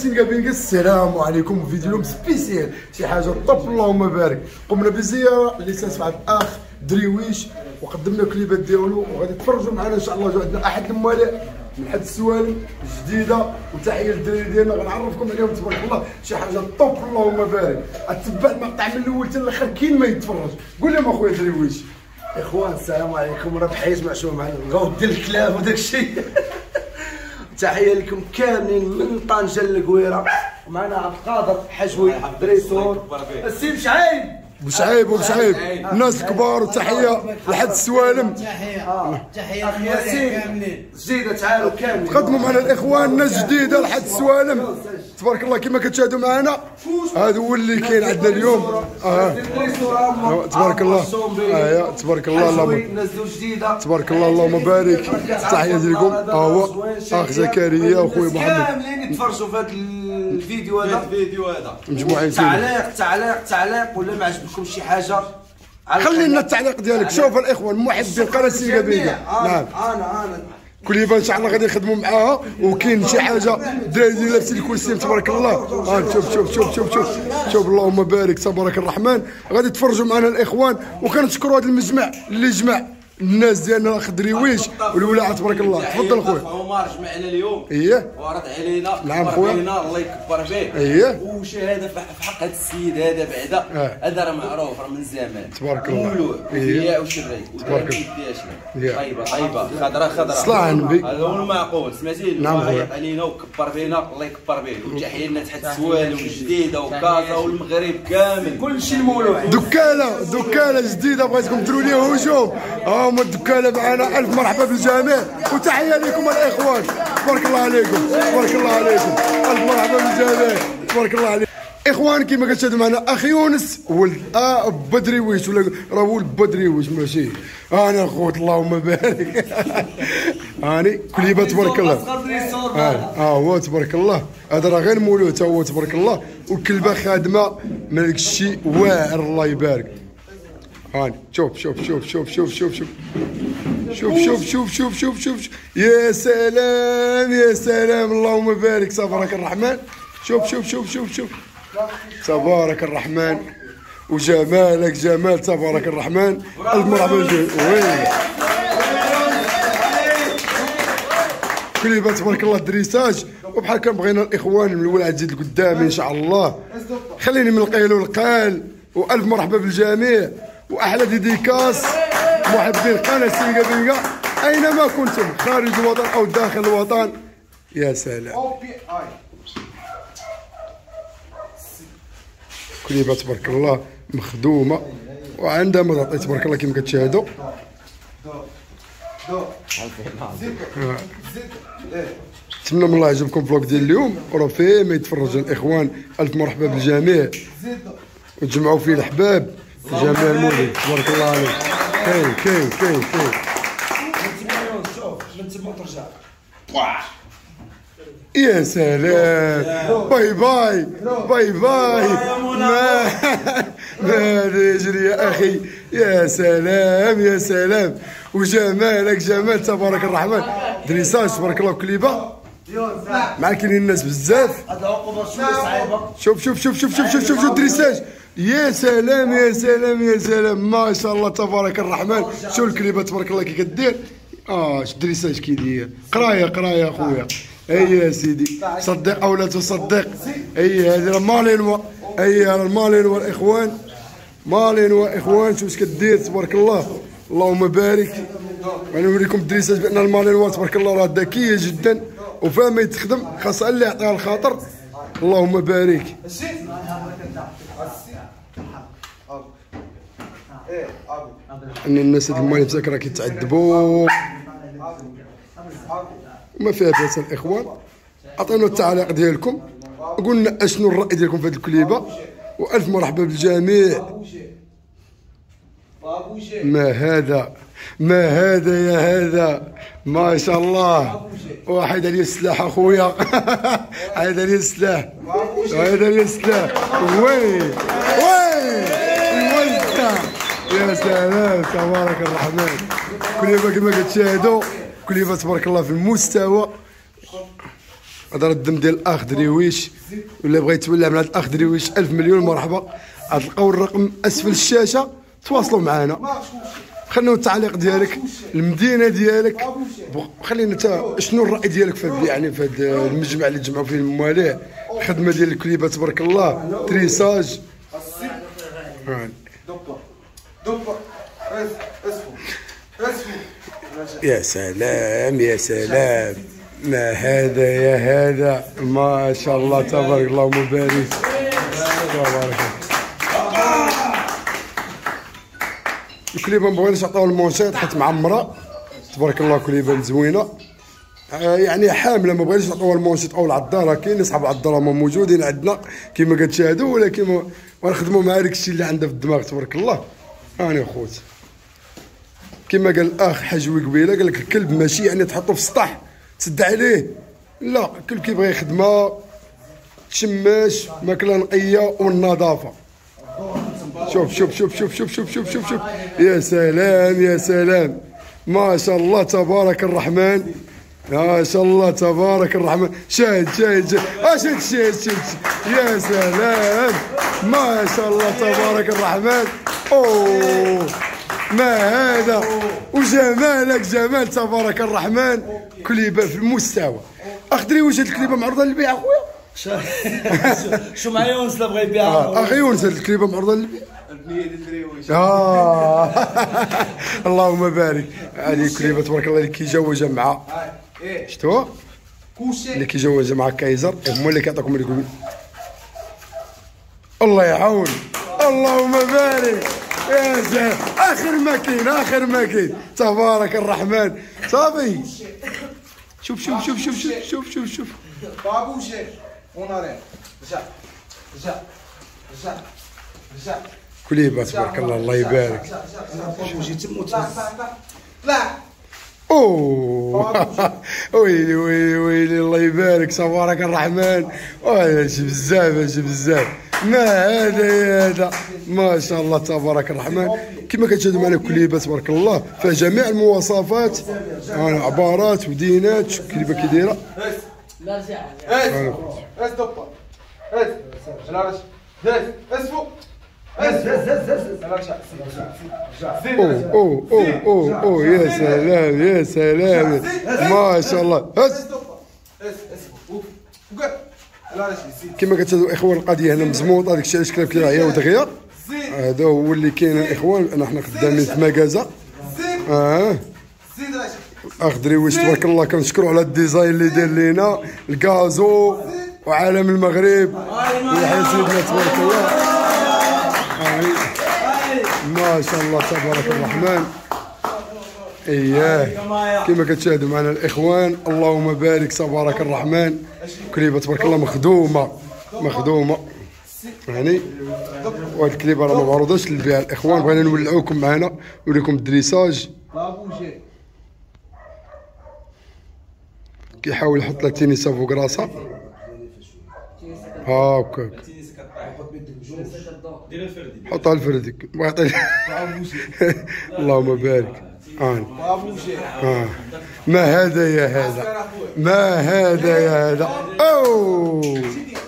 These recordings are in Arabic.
سينغابينغ. السلام عليكم. فيديو اليوم سبيسيال، شي حاجه طوب اللهم بارك. قمنا بزياره لسان مع الاخ درويش وقدمنا كليبات ديالو وغادي تفرجوا معنا ان شاء الله. جو عندنا احد الموالاء من حد السوالم جديده وتحيه للدراري ديالنا غنعرفكم عليهم تبارك الله. شي حاجه طوب اللهم بارك. اتبع المقطع من الاول حتى الاخر كاين ما يتفرج. قول لهم اخويا درويش. اخوان السلام عليكم. راه بحيت معشوم معنا نغاو ديال الكلاب وداك الشيء. تحيه لكم كاملين من طنجه للقويره. معنا عبد القادر حجوي دريسور السيد شعيب بوشعيب الناس الكبار وتحيه لحد السوالم. تحيه كاملين جديده. تعالوا كاملين قدموا معنا الاخوان الناس جديده لحد السوالم تبارك الله. كما كتشاهدوا معنا هذا هو اللي كاين عندنا اليوم. تبارك الله. تبارك الله. اللهم تبارك الله اللهم بارك. تحيه لكم. هو اخ زكريا واخويا محمد كاملين يتفرجوا في هذا الفيديو هذا مجموعين. تعليق ولا ما عجبكم شي حاجه خلي لنا التعليق ديالك. شوف الاخوان محبين قناه سينغابينغ. نعم انا كليبه ان شاء الله غادي نخدموا معاها وكاين شي حاجه الدراري لابسين الكلسيم تبارك الله. شوف اللهم بارك تبارك الرحمن. غادي تفرجوا معنا الاخوان وكنشكروا هذا المجمع اللي جمع الناس ديالنا الاخ درويش والولاعه تبارك الله. تفضل خويا. عمر جمعنا اليوم ورد علينا. نعم خويا. الله يكبر به. وشهاده في حق هذا السيد هذا بعدا. هذا راه معروف راه من زمان تبارك الله. مولوع وفياء وشري تبارك الله. طيبه خضراء صلاح على النبي. هذا هو المعقول. سمعتي؟ نعم خويا. يعيط علينا وكبر بينا. الله يكبر به. وتحيه لنا تحت السوالم الجديده وكازا والمغرب كامل كلشي المولوع. دكاله جديده بغيتكم ديروا ليها هجوم. هما الدكاله معنا. الف مرحبا بالجميع وتحيه لكم الاخوان. تبارك الله عليكم. الف مرحبا بالجميع. تبارك الله عليكم اخوان. كما كتشاهدوا معنا اخ يونس ولد بدرويش ولا راه ولد بدرويش ماشي انا خوت اللهم بارك. هاني كليبه تبارك الله. هو تبارك الله. هذا راه غير مولود تا هو تبارك الله. والكلبه خادمه من داك الشيء واعر الله يبارك. هاني شوف يا سلام اللهم بارك تبارك الرحمن. شوف تبارك الرحمن وجمالك جمال تبارك الرحمن. الف مرحبا بك. كليبه تبارك الله دريساج. وبحال كان بغينا الاخوان من الولاد تزيد لقدام ان شاء الله. خليني من القيل والقال. والف مرحبا بالجميع واحلى ديديكاس محبين قناه سينغابينغ اينما كنتم خارج الوطن او داخل الوطن. يا سلام. كليبه تبارك الله مخدومه وعندها مضاطي تبارك الله كما كتشاهدوا. نتمنى من الله يعجبكم الفلوق ديال اليوم وراه فيه ما يتفرج الاخوان. الف مرحبا بالجميع وتجمعوا فيه الاحباب جميع المولد تبارك الله عليك. كاين يا سلام. باي ما يجري يا اخي. يا سلام وجمالك جمال تبارك الرحمن. دريساج تبارك الله وكليبه مع كاينين الناس بزاف. شوف دريساج. يا سلام ما شاء الله تبارك الرحمن. شوف الكليبه تبارك الله كي كدير. دريساج كي داير. قرايه اخويا. يا سيدي صدق او لا تصدق. هذه راه مالينوا. المالينوا الاخوان. شوف اش كدير تبارك الله. اللهم بارك. غنوريكم الدريساج بان المالينوا تبارك الله راه ذكيه جدا وفاهمه يتخدم. خاصها اللي يعطيها الخاطر. اللهم بارك. ان الناس هاد المالين راه كيتعذبوا وما فيها باس الاخوان. عطينا التعليق ديالكم قلنا اشنو الراي ديالكم في هذه الكليبه. والف مرحبا بالجميع. ما هذا يا هذا ما شاء الله. واحد عليه السلاح اخويا. هذا عليه السلاح. وين يا سلام تبارك الرحمن. كليبه كما كتشاهدوا كليبه تبارك الله في المستوى. هذا الدم ديال الاخ درويش، ولا بغى يتولى من هذا الاخ درويش 1000 مليون مرحبا. عاد تلقاو الرقم اسفل الشاشه، تواصلوا معنا، خلينا التعليق ديالك، المدينه ديالك، خلينا انت شنو الراي ديالك في هذا يعني في هذا المجمع اللي تجمعوا فيه المواليع، الخدمه ديال الكليبه تبارك الله، تريساج. يا سلام يا سلام، ما هذا يا هذا، ما شاء الله تبارك الله ومبارك تبارك. الكليبه ما بغيناش نعطيو المونشيط حيت معمره تبارك الله، كليبه زوينه يعني حامله، ما بغيناش نعطيوها المونشيط او العذاره. كاين اصحاب العذاره هما موجودين عندنا كما كتشاهدوا، ولكن غنخدموا مع داك الشيء اللي عندها في الدماغ تبارك الله. هاني خوت كما قال الاخ حجوي قبيله، قال لك الكلب ماشي يعني تحطو في السطح تسد عليه، لا الكلب كيبغي خدمه، تشماش، ماكله نقيه والنظافه. شوف شوف شوف شوف شوف شوف شوف شوف شوف، يا سلام يا سلام، ما شاء الله تبارك الرحمن، ما شاء الله تبارك الرحمن. شاهد شاهد شاهد شاهد يا سلام، ما شاء الله تبارك الرحمن. اوه ما هذا، وجمالك جمال تبارك الرحمن، كليبه في المستوى. اخدري واش هاد الكليبه معروضه للبيع اخويا؟ شو مع يونس اللي بغى يبيعها؟ اخي يونس هاد الكليبه معروضه للبيع؟ البنيه ديال الدريويش. اللهم بارك. هذه الكليبه تبارك الله اللي كيجوجها مع شتو اللي كيجوجها مع كايزر، هما اللي كيعطيكم اللي يقول الله يعاون. اللهم بارك يا سلام، اخر ما كاين اخر ما كاين تبارك الرحمن. صافي شوف شوف شوف شوف شوف شوف شوف شوف بابوشي ونارين رجع رجع رجع رجع كليبه تبارك الله، الله يبارك. بابوشي تموت لا اوه ويلي ويلي ويلي، الله يبارك تبارك الرحمن. شي بزاف شي بزاف، ما هذا يا هذا، ما شاء الله تبارك الرحمن. كما كتشاهدوا معنا كليبه تبارك الله فيها جميع المواصفات، عبارات ودينات، شوف كليبه كي دايره. لا رجع اس دبر اس لا رجع اس فوق اوه يا سلام يا سلام، ما شاء الله. كما كتشاهدوا الاخوان القضيه هنا مزموطه، داك الشيء علاش كلاب كيراعيها ودغيا. هذا هو اللي كاين الاخوان، حنا خدامين في مكازا. اخ درويش تبارك الله، كنشكروا على الديزاين اللي دار لينا، الكازو وعالم المغرب ويحيى سيدنا تبارك الله. ما شاء الله تبارك الرحمن. اياه كما كتشاهدوا معنا الاخوان، اللهم بارك تبارك الرحمن. كليبه تبارك الله مخدومه مخدومه يعني، وهاد الكليبه راه ما معروضاش للبيع الاخوان، بغينا نولعوكم معنا نوريكم الدريساج. كيحاول يحط لها تينيسه فوق راسها هاكاك، حطها الفردي اللهم بارك. ما هذا يا هذا، ما هذا يا هذا. اوه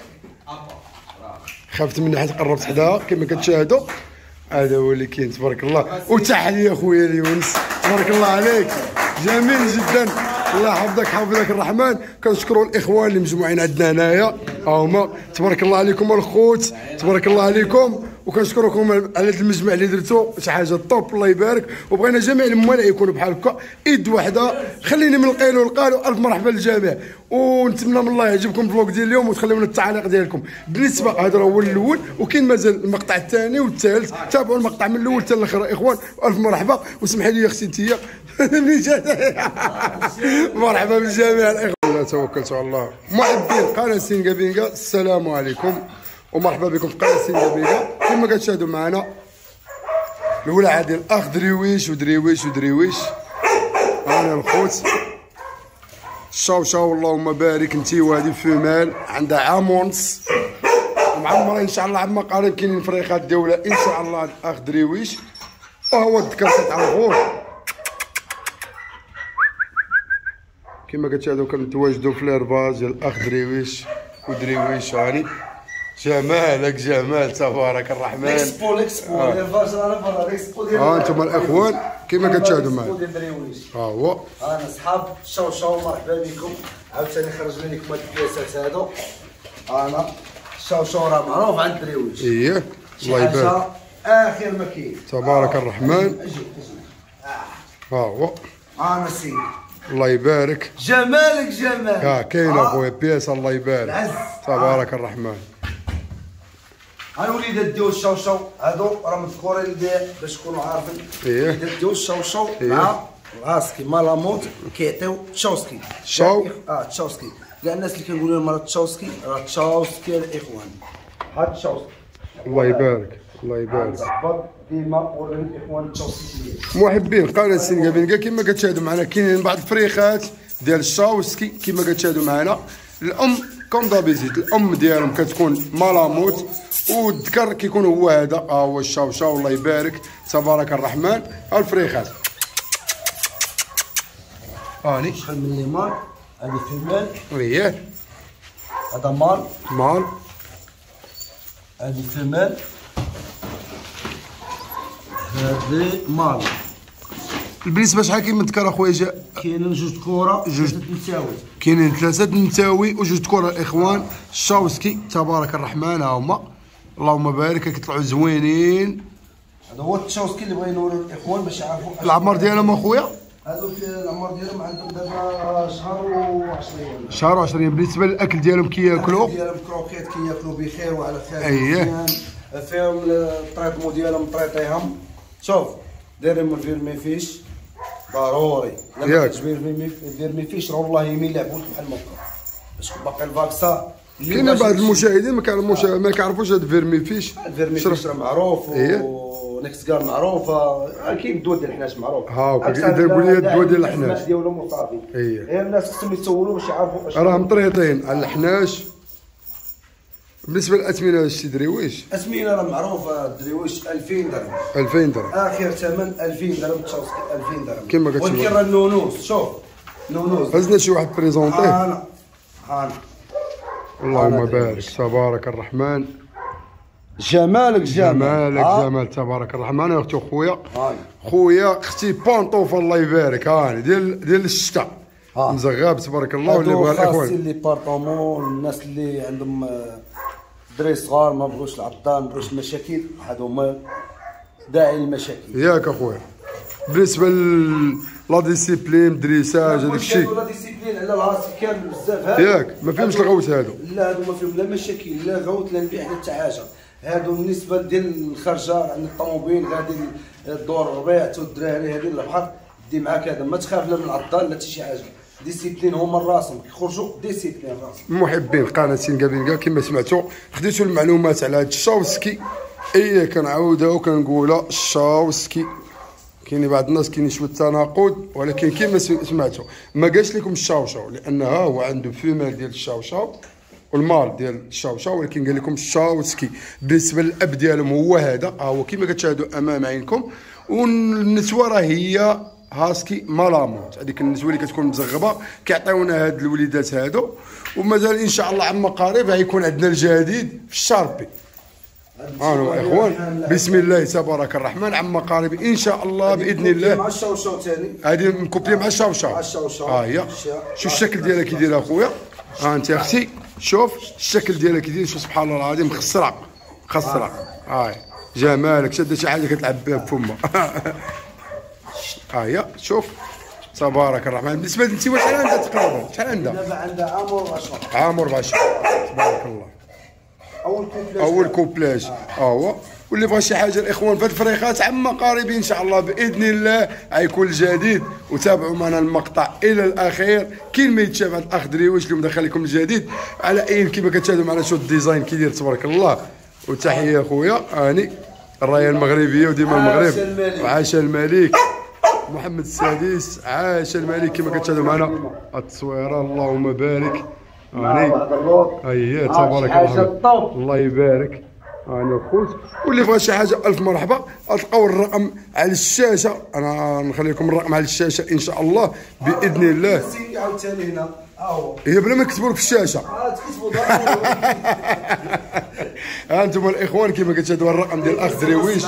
خفت من حيت قربت حداها كما كتشاهدوا. هذا هو اللي كاين تبارك الله. وتحيه خويا اليونس تبارك الله عليك، جميل جدا، الله يحفظك حافظك الرحمن. كنشكروا الاخوان اللي مجموعين عندنا هنايا، هما تبارك الله عليكم الخوت، تبارك الله عليكم، وكنشكركم على هذا المجمع اللي درتو، شي حاجه طوب الله يبارك. وبغينا جميع الموالع يكونوا بحال هكا ايد واحده، خليني من القيل والقال. الف مرحبا للجميع، ونتمنى من الله يعجبكم الفلوق ديال اليوم، وتخليو لنا التعاليق ديالكم. بالنسبه هذا هو الاول، وكاين مازال المقطع الثاني والثالث، تابعوا المقطع من الاول حتى الاخر اخوان. الف مرحبا، وسمحي لي اختي انتيا مرحبا بالجميع الاخوان. توكلت على الله. محبين قناه سينغا بينغا، السلام عليكم ومرحبا بكم في قناه سينغا بينغا. كما كتشاهدوا معنا الولعه ديال الاخ درويش ودرويش ودرويش. انا الخوت شاو شاو، اللهم بارك. انتي وهذه فيمال عندها عام ونص ومعمره ان شاء الله، عما قريب كاينين فريقات الدوله ان شاء الله. الاخ درويش وهو الذكر تاع الغور كما كتشاهدوا كنتواجدوا في ليرباز ديال الاخ درويش ودرويش. هاني جمالك جمال تبارك الرحمن. ليكسبو ليرباز رانا برا ليكسبو ديال انتم الاخوان كما كتشاهدوا معايا. هو انا صحاب شاو مرحبا بكم. عاوتاني خرجنا لكم هاد البياسات هادو. انا شاو راه معروف عند درويش. اييه الله يبارك. اخر ما كاين تبارك الرحمن. ها هو انا سيدي الله يبارك. جمالك جمال. كاين اخويا بياس الله يبارك. تبارك الرحمن. ها الوليدات ديال الشاوشاو هادو راه مذكورين باش تكونوا عارفين. الوليدات ديال الشاوشاو مع الهاسكي مالاموت كيعطيو تشاوسكي. تشاوسكي كاع الناس اللي كنقولوا لهم راه تشاوسكي راه تشاوسكي الاخوان. هاد تشاوسكي الله يبارك الله يبارك. ديما ورينا الاخوان التشاوسكي. محبين قناه سينغابينكا كما كتشاهدوا معنا كاينين بعض الفريخات ديال الشاوسكي كما كتشاهدوا معنا. الام كوم دابيزيت الام ديالهم كتكون مالاموت والذكر كيكون هو هذا هو الشاوشاو الله يبارك تبارك الرحمن. الفريخات هاني شحال من لي مال هذه فيمال. اييه هذا مال هذه فيمال هذه مال. بالنسبه شحال كاين من ذكر اخويا جاء؟ كاينين جوج كره جوج نتاوي. كاينين 3 نتاوي وجوج كره الاخوان الشاوسكي تبارك الرحمن. ها هما اللهم بارك كيطلعوا زوينين. هذا هو التشاوسكي اللي بغينا نوريو الاخوان باش يعرفوا العمر ديالهم اخويا. هذوك العمر ديالهم عندهم دابا شهر و20. بالنسبه للاكل ديالهم كياكلوا ديالهم كروكيت كياكلوا بخير وعلى خير. اييه فيهم الطريطمو ديالهم طريطيهم. شوف دايرين الفيرميفيش ضروري. لما كتجبر الفيرميفيش راه والله يمين لعبوا لك بحال الموقع باش باقي الفاكسا. كاين بعض المشاهدين ما كيعرفوش هذا الفيرميفيش. الفيرميفيش راه معروف ونيكس كار معروفه. كاين الدواء ديال الحناش معروف. كيديروا لي الدواء ديال الحناش ديالهم وصافي. غير الناس خصهم يتسولوا باش يعرفوا اش راه مطريطين على الحناش. بالنسبه للاثمنه السي درويش اثمنه راه معروفه. درويش 2000 درهم. 2000 درهم اخر ثمن 2000 درهم تشاوسكي 2000 درهم كما كتشوف. ولكن راه النونوس شوف نونوس هزنا شي واحد بريزونطيه. انا اللهم بارك تبارك الرحمن. جمالك جمال تبارك الرحمن. يا اختي خويا خويا اختي بونطوف الله يبارك. هاني ديال الشتاء مزغاب تبارك الله. واللي بغى الاخوان اللي بارطومون الناس اللي عندهم دري صغار ما بغوش العطان ما بغوش المشاكل هادو هما داعي للمشاكل ياك اخويا. بالنسبه لا ديسيبلين دريساج هذاك الشيء لا ديسيبلين على الهاسي كامل بزاف هادو ياك ما فيهمش الغوت هادو. لا هادو ما فيهم لا مشاكل لا غوت لا نبيع حتى حاجه. هادو بالنسبه ديال الخرجه عند الطوموبيل غادي الدور الربيع تو الدراري هادي البحر دي معاك هذا ما تخاف لا من العطال لا حتى شي حاجه. ديسيبلين هما راسهم كيخرجوا ديسيبلين راسهم. محبين قناه سينغابينكا كما سمعتوا خديتوا المعلومات على هذا الشاوسكي. كنعاودها وكنقولها الشاوسكي. كاين بعض الناس كاين شويه تناقض ولكن كما سمعتوا ما قالش لكم الشاوشاو لان هو عنده فيمال ديال الشاوشاو والمال ديال الشاوشاو ولكن قال لكم الشاوسكي. بالنسبه للاب ديالهم هو هذا هو كما كتشاهدوا امام عينكم. والنسوه راه هي هاسكي مالاموت. هذيك النسوه اللي كتكون مزغبه كيعطيونا هاد الوليدات هادو. ومازال ان شاء الله عما قريب غيكون عندنا الجديد في الشاربي. اخوان بسم الله تبارك الرحمن. عما قريب ان شاء الله باذن الله. مع الشاوشاو ثاني هذه مكوبلي مع الشاوشاو. هي شوف الشكل ديالها كي داير اخويا. انت اختي شوف الشكل ديالها كي داير. شوف سبحان الله العظيم خسره هاي جمالك شاده شي حاجه كتلعب بها بفمها. هي شوف تبارك الرحمن. بالنسبه لانت شحال عندها تقريبا شحال عندها؟ دابا عندها عام و4 تبارك الله. اول كوبلاج هو. واللي بغى شي حاجه الاخوان في الفريخات عما قريب ان شاء الله باذن الله غيكون الجديد. وتابعوا معنا المقطع الى الاخير. كاين ما يتشاف عند الاخ دريويش اللي مدخل لكم الجديد على اين كما كتشاهدوا معنا. شوف الديزاين كي داير تبارك الله. وتحيه اخويا هاني الرايه المغربيه وديما المغرب. وعاش الملك محمد السادس. عاش الملك كما كتشاهدوا معنا التصويره اللهم بارك. هاني تبارك الله الله يبارك. هاني الخوت. واللي بغى شي حاجه الف مرحبا، تلقاو الرقم على الشاشه، انا نخلي لكم الرقم على الشاشه ان شاء الله باذن الله. عاوتاني هنا هو هي بلا ما نكتبوا لك في الشاشه. تكتبوا ضروري. ها انتم الاخوان كما قلت هذا الرقم ديال الاخ دريويش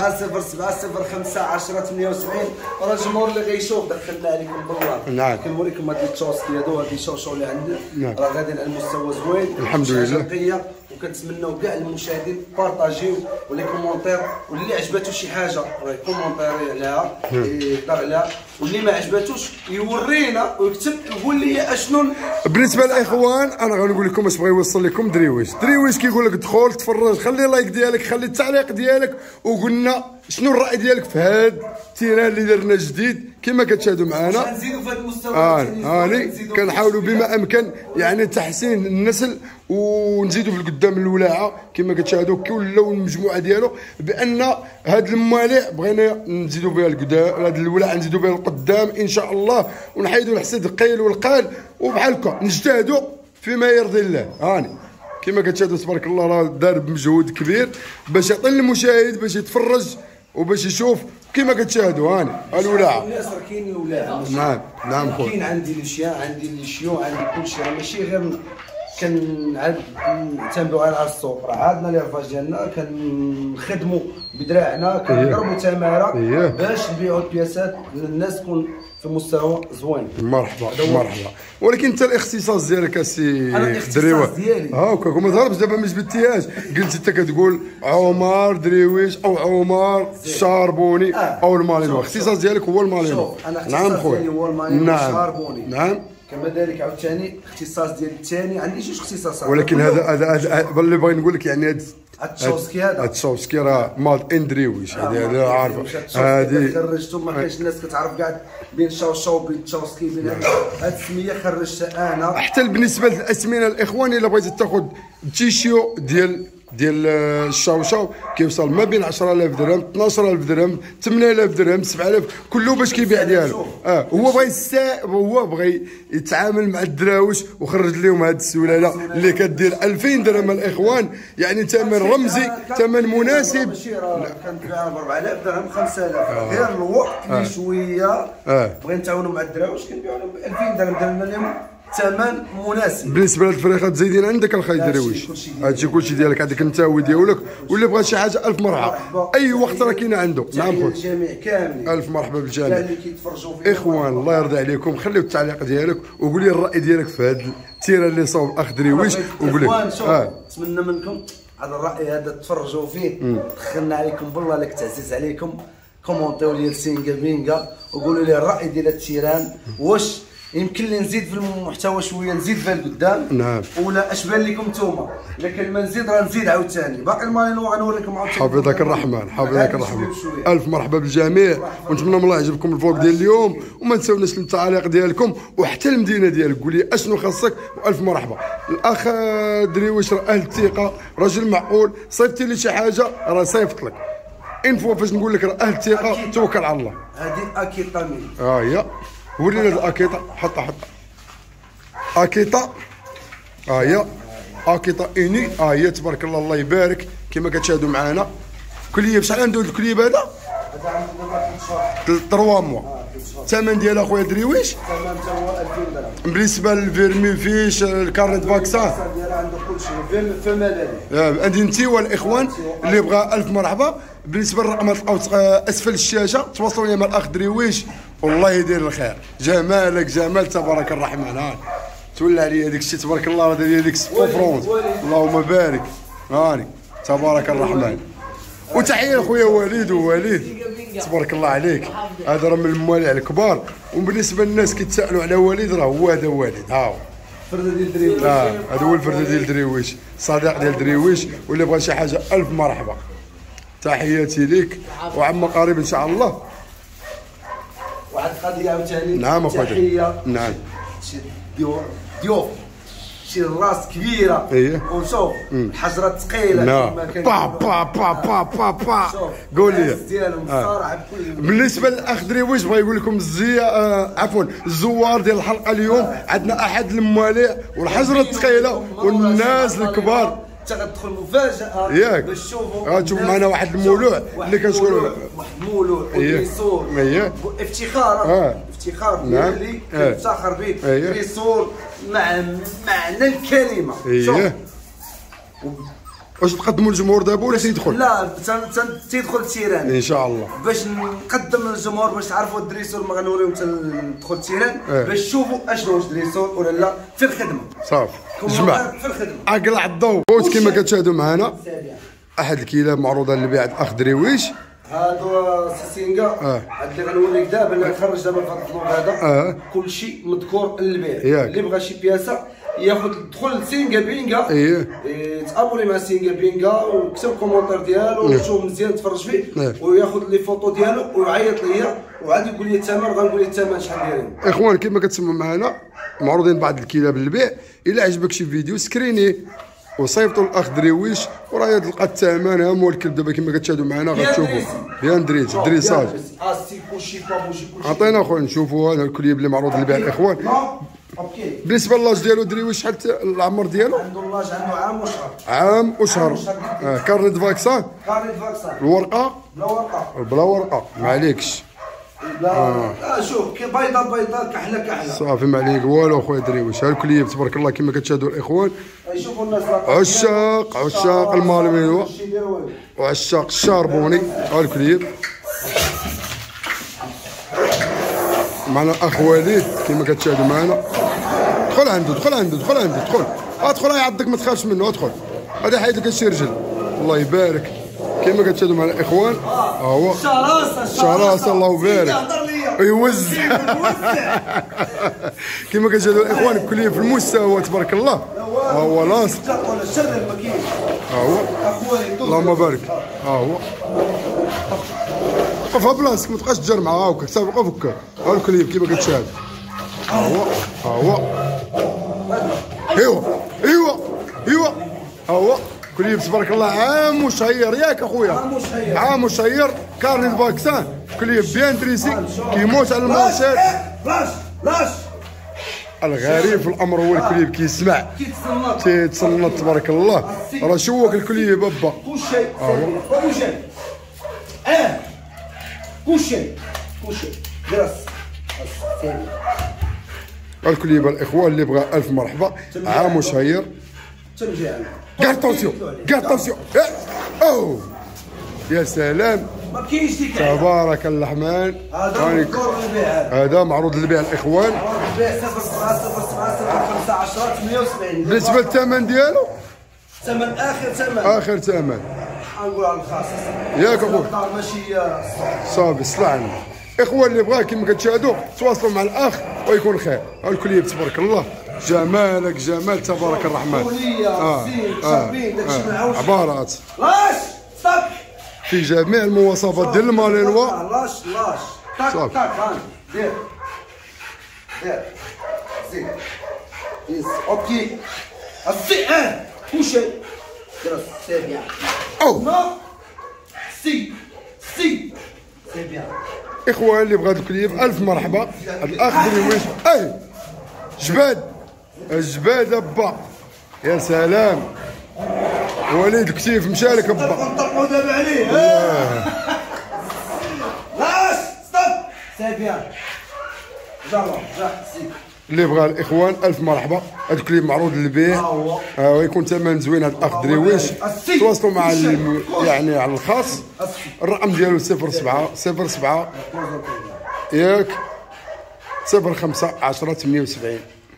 707051078. راه الجمهور اللي غيشوف دخلنا عليكم بالله. نعم. كنوريكم هاد التوست هادو هاد الشوشو اللي عندنا. نعم. راه غاديين على المستوى زوين الحمد لله. وكنتمناو كاع المشاهدين بارطاجيو ولي كومونتير، واللي عجباتو شي حاجه راه يكومونتيري عليها يهضر عليها، واللي ما عجباتوش يورينا ويكتب يقول لي اشنو. بالنسبه للاخوان انا غنقول لكم اش بغى يوصل لكم دريويش كيقول لك دخل تفرج، خلي لايك ديالك، خلي التعليق ديالك، وقلنا شنو الراي ديالك في هذا التيران اللي درنا جديد كما كتشاهدوا معنا. نزيدوا في هذا المستوى هاني كنحاولوا بما امكن يعني تحسين النسل ونزيدوا في القدام الولاعه كما كتشاهدوا كيولاو المجموعه ديالو، بان هاد الموالع بغينا نزيدوا بها القدام، هاد الولاعه نزيدوا بها القدام ان شاء الله، ونحيدوا الحسد القيل والقال، وبحال هكا نجتهدوا فيما يرضي الله. هاني كما كتشاهدوا تبارك الله راه دار بمجهود كبير باش يعطي للمشاهد باش يتفرج وباش يشوف كما كتشاهدوا. هاني الولاعه الناس راه كاين الولاعه. نعم خويا. كاين عندي الاشياء، عندي الشيو، عندي كل شيء، ماشي غير كنعتمدوا على السوق، راه عندنا ليرفاج ديالنا كنخدموا بدراعنا، كنضربوا تماره باش نبيعوا البياسات للناس تكون في مستوى زوين. مرحبا مرحبا. ولكن انت الاختصاص ديالك اسي دريويش ديالي هاكا وما تهربش دابا ما جبتيهاش، قلت انت كتقول عمر دريويش او عمر الشاربوني او المالينو، الاختصاص ديالك هو المالينو. نعم خويا هو المالينو الشاربوني. نعم. كما ذلك عاوتاني الاختصاص ديالي الثاني عندي جوج اختصاصات، ولكن هذا اللي بغي نقول لك يعني هاد التشوسكي راه ماد اندريويش، هذه عارفه هذه خرجتو. ما كاينش الناس كتعرف كاع بين شاوشاو وبين التشوسكي، بين هاد السميه خرجتها انا. حتى بالنسبه للاسمنه الاخوان الا بغيتي تاخذ تيشيو ديال الشاوشاو كيوصل ما بين 10000 درهم 12000 درهم 8000 درهم 7000 كله باش كيبيع ديالو. هو بغى يتعامل مع الدراوش وخرج لهم هذه السلاله اللي كدير 2000 درهم الاخوان، يعني ثمن رمزي ثمن مناسب. ماشي راه كنبيعها ب 4000 درهم 5000 غير الوقت اللي شويه بغينا نتعاونوا مع الدراوش كنبيعوا لهم ب 2000 درهم درنا لهم ثمن مناسب. بالنسبه للفريخات زايدين عندك الخاي درويش، هادشي كلشي ديالك، عندك النتاوي ديالك، واللي بغى شي حاجه الف مرحبا اي وقت راه كاينه عنده. نعم خويا الجميع كاملين الف مرحبا بالجميع اللي كيتفرجوا فينا. اخوان الله يرضي عليكم خليو التعليق ديالك وقول لي الراي ديالك في هذا التيره اللي صوب الاخ درويش، وقول لي نتمنى منكم هذا الراي هذا تفرجوا فيه، دخلنا عليكم بالله لك تعزيز عليكم، كومونتيو لي سينغا بينغا وقولوا لي الراي ديال التيران، واش يمكن لي نزيد في المحتوى شويه، نزيد فيه لقدام. نعم. ولا اش بان لكم نتوما، لكن ما نزيد راه نزيد عاوتاني، باقي المالينو غنوريكم عاوتاني. حفظك الرحمن حفظك الرحمن. الف مرحبا بالجميع، ونتمنى من الله يعجبكم الفلوق ديال اليوم، وما تنساوناش التعاليق ديالكم وحتى المدينه ديالك، قول لي اشنو خاصك. والف مرحبا. الاخ دريويش راه اهل الثقه، راجل معقول، صيفطتي لي شي حاجه راه صيفط لك انفو فاش نقول لك راه اهل الثقه، توكل على الله. هذه اكيطامين. هي ورينا الاكيطه، حطها اكيطه، هي اكيطه اني، هي تبارك الله الله يبارك كما كتشاهدوا معنا. كليه بشحال عنده الكليب هذا؟ هذا عنده 3 موا. الثمن ديال اخويا دريويش الثمن تا هو 2000 درهم. بالنسبه للفيرمي فيش الكارنت فاكسان ديالها عنده كلشي فمالي. عندي انت والاخوان اللي بغى الف مرحبا. بالنسبه للرقم تلقاو اسفل الشاشه، تواصلوا لي مع الاخ دريويش والله يدير الخير. جمالك جمال تبارك الرحمن. ها تولى عليا داك الشيء تبارك الله، راه داير ديك السبو فرونز، اللهم بارك. هاني تبارك الرحمن. وتحيه لخويا وليد تبارك الله عليك، هذا راه من الموالع الكبار. وبالنسبه للناس كيتسائلوا على وليد، راه هو هذا وليد، ها هو الفرده ديال دريويش. هذا هو الفرده ديال دريويش، صديق ديال دريويش. واللي بغى شي حاجه الف مرحبا. تحياتي ليك وعما قريب ان شاء الله. واحد القضيه عاوتاني. نعم اخويا. نعم. شي ضيوف شي راس كبيره. وشوف الحجره ثقيله. نعم. با قول لي ديالهم الصراحه بكل. بالنسبه للاخ دريويش بغا يقول لكم عفوا الزوار ديال الحلقه اليوم، عندنا احد الموالع والحجره الثقيله والناس الكبار انت غتدخل مفاجاه ياك باش تشوفوا غتشوف معنا واحد المولوع اللي كنشكروا واحد المولوع ودريسور افتخار افتخار ديالي كنفتخر به دريسور معنى الكلمه. شوف واش تقدموا للجمهور دابا ولا تيدخل؟ لا تيدخل التيران ان شاء الله باش نقدم للجمهور باش تعرفوا الدريسور ما غنوريهم حتى ندخل التيران باش تشوفوا اشنو واش دريسور ولا لا في الخدمه صافي. جماعه في الخدمه اقلع الضوء كما كتشاهدوا معنا احد الكلاب معروضه للبيع الاخ دريويش. هادو سيسينغا هاد اللي غنوريك دابا اللي غنخرج دابا في هذا الفلوق هذا كلشي مذكور للبيع. اللي بغى شي بياسه ياخذ دخل سينغا بينغا تابوني مع سينغا بينغا وكتب كومونتير ديالو وشوف مزيان تفرج فيه وياخذ لي فوطو ديالو ويعيط ليا وعاد يقول لي الثمن وغنقول لي الثمن شحال دايرين. اخوان كما كتسمعوا معنا معروضين بعض الكلاب للبيع. الا عجبك شي فيديو سكريني وصيفطوا الاخ دريويش وراه تلقى الثمن ها هو الكلب دابا كما كتشاهدوا معنا غتشوفوا بيان دريس دريساج. عطينا اخويا نشوفوا هذا الكليب اللي معروض للبيع الاخوان. بالنسبه للاج ديالو دريويش شحال العمر ديالو؟ عنده اللاج عنده عام وشهر. عام وشهر. كارنيت فاكسان؟ كارنيت فاكسان. الورقه؟ بلا ورقه. بلا ورقه ما عليكش. لا شوف كي بيضه كحله صافي ما عليك والو اخويا دريويش. ها الكليب تبارك الله كما كتشاهدوا الاخوان. شوفوا الناس عشاق المالمينو وعشاق الشاربوني. ها الكليب معنا الاخ وليد كما كتشاهدوا معنا. دخل عنده ادخل يعضك ما تخافش منه ادخل. هذا حيد لك شي رجل الله يبارك كما كتشاهدوا معنا الاخوان. ها هو شراسه الله يبارك يوز كما كتشاهدوا الاخوان الكليه في المستوى تبارك الله. ها هو لاصق ها هو اللهم بارك. ها هو وقف بلاصتك ما تبقاش تجر معاه هاكا صافي وقف هكا. ها الكليب كيما كتشاهد. ها هو ايوا ها هو كليب تبارك الله عام وشهير ياك اخويا عام وشهير كارنيت فاكسان كليب بيان دريسي كيموت على المارشات. لاش الغريب في الامر هو الكليب كيسمع تيتصنت تبارك الله. راه شوك الكليب بابا كوشي درس الكليب الاخوان اللي بغى الف مرحبا عام وشهير. كارطونسيون او يا سلام ما كاينش ديك تبارك الرحمن. هذا معروض للبيع الاخوان. بالنسبه للثمن ديالو ثمن اخر ثمن نقول على الخاص ياك اخويا ماشي صافي صلعنا. اخوان اللي بغاه كما كتشاهدوا تواصلوا مع الاخ ويكون خير. الكليب تبارك الله جمالك جمال تبارك الرحمن. عبارات في جميع المواصفات ديال المالينوا. لاش تاك دير اوكي كوشي درس سي بيان او سي بيان. اخوان اللي بغى الكليب الف مرحبا. الاخ دريويش جباد با يا سلام وليد الكتيف مشالك با نطلقوا دابا عليه. لاش ستوب سي بيان سي. اللي بغى الاخوان الف مرحبا. هذا الكليب معروض للبيع ويكون ثمن زوين. هذا الاخ دريويش تواصلوا مع يعني على الخاص. الرقم ديالو 07 ياك 05 10 78.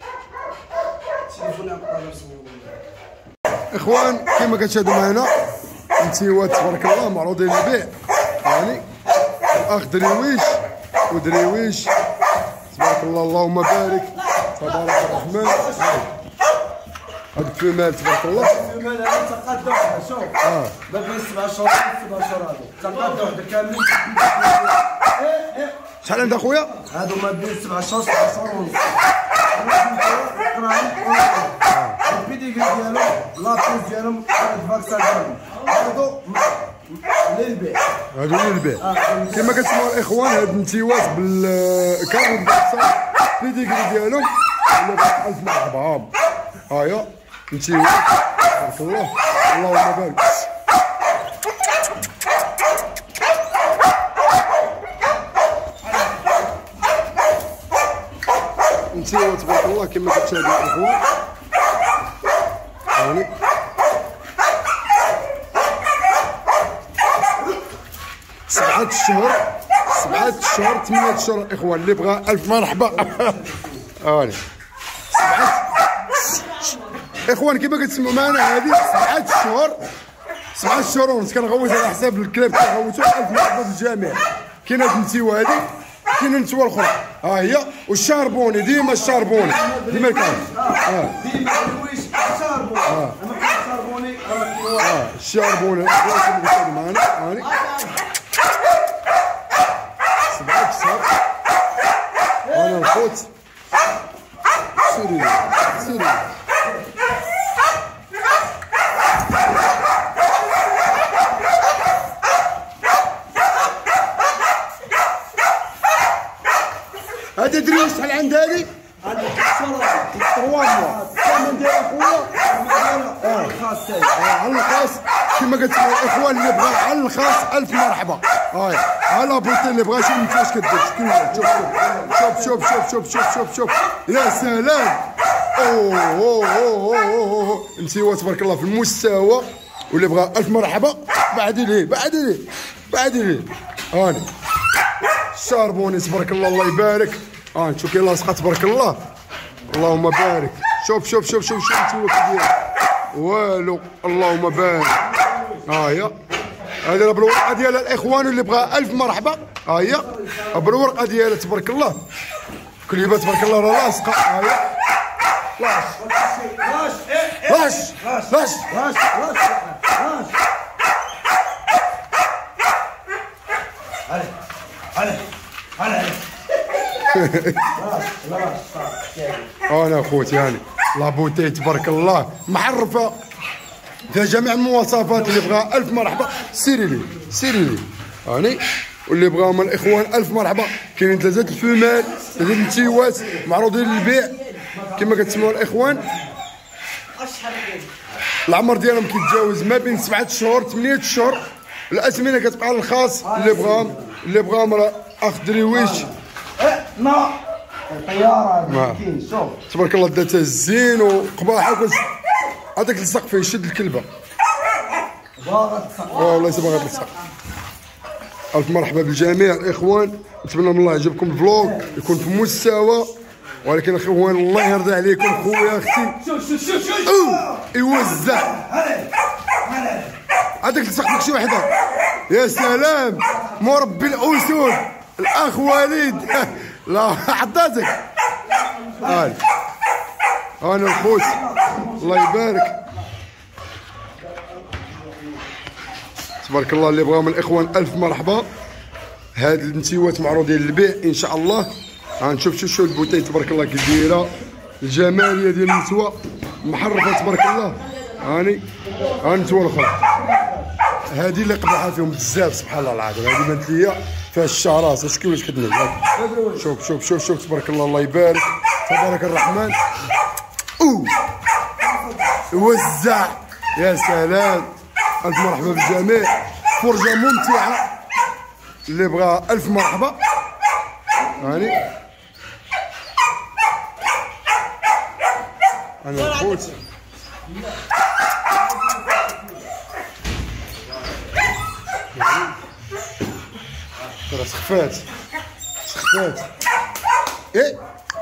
اخوان كما كتشاهدوا معنا انتيوات تبارك الله معروضين للبيع. يعني الاخ دريويش تبارك الله اللهم بارك تبارك الرحمن. هاد الفيمال تبارك الله الفيمال هذا تقاد وحده شوف ما بين 7 شهور 7 شهور هذا تقاد وحده كاملين. شحال عندك اخويا؟ هادو ما بين 7 شهور 7 شهور ونص. البيديغري ديالهم لابيس ديالهم الفاكسان ديالهم هادو للبيع. كما كتسمعوا الاخوان هاد النتيوات بالكارنيت فاكسان البيديغري ديالهم 1000 مرحبا. هايا نتيوات تبارك الله اللهم بارك. انتيوا تبارك الله كما كتشاهدوا الاخوان هاني سبعة اشهر 8 اشهر الاخوان اللي بغى الف مرحبا. هاني اخوان كيما كتسمعوا معنا هذه 7 اشهر ونص كنغوت على حساب الكلاب كنغوتو. الف مرحبا بالجميع. كاين هاد النتيوه هذه كاين النتوه الاخرى ها هي والشاربوني ديما الشاربوني ديما كان ديما الويش الشاربوني اما الشاربوني الشاربوني الاخوان معنا هاني 7 اشهر. انا الخوت سيري هذا دري شحال عند هذه؟ هذا 3 موا كامل ديال اخويا الخاص على الخاص كما كتسمعوا الاخوان اللي بغى على الخاص الف مرحبا. هاي على بوطي اللي بغى شوف انت واش كدير شوف يا سلام. اوه نتيوا تبارك الله في المستوى واللي بغى الف مرحبا بعدي ليه هاني الشاربوني تبارك الله الله يبارك. نشوف كي لاصقه تبارك الله اللهم بارك. شوف نتيوا كي والو اللهم بارك. هيا هذه بالورقه ديالها الاخوان اللي بغى الف مرحبا. هيا بالورقه ديالها تبارك الله كليبه تبارك الله راه لاصقه. هيا لاش انا اخوتي هاني لابوتي تبارك الله محرفه فيها جميع المواصفات. اللي بغى الف مرحبا سيري لي هاني. واللي بغاهم الاخوان الف مرحبا. كاينين 3 الفمال 3 النتيوات معروضين للبيع كما كتسمعوا الاخوان. العمر ديالهم كيتجاوز ما بين 7 شهور 8 اشهر. الاثمنه كتبقى على الخاص. اللي بغاهم راه اخ دريويش الطياره كاين شوف تبارك الله داتها الزين وقباحه هذاك السقف يشد الكلبه باغا تسقف. والله باغا تلصق. الف مرحبا بالجميع الاخوان. نتمنى من الله يعجبكم الفلوق يكون في مستوى. ولكن اخوان الله يرضى عليكم خويا اختي يوزع هذاك السقف شي وحده. يا سلام مربي الاسود الاخ وليد لا عطاتك. انا الخوت الله يبارك تبارك الله. اللي بغاهم الاخوان الف مرحبا. هاد النتيوات معروضين للبيع ان شاء الله. شوف البوتي تبارك الله كي دايره الجماليه ديال النتوه محرفه تبارك الله. هاني النتوه الاخرى هذه اللي قبحها فيهم بزاف سبحان الله العظيم. هذه بانت ليا فيها الشعراس اش كيفاش كتنزل. شوف تبارك الله الله يبارك تبارك الرحمن. وزع يا سلام. الف مرحبا بالجميع. فرجه ممتعه. اللي بغى الف مرحبا. هاني انا الخوت ترى سخفات ايه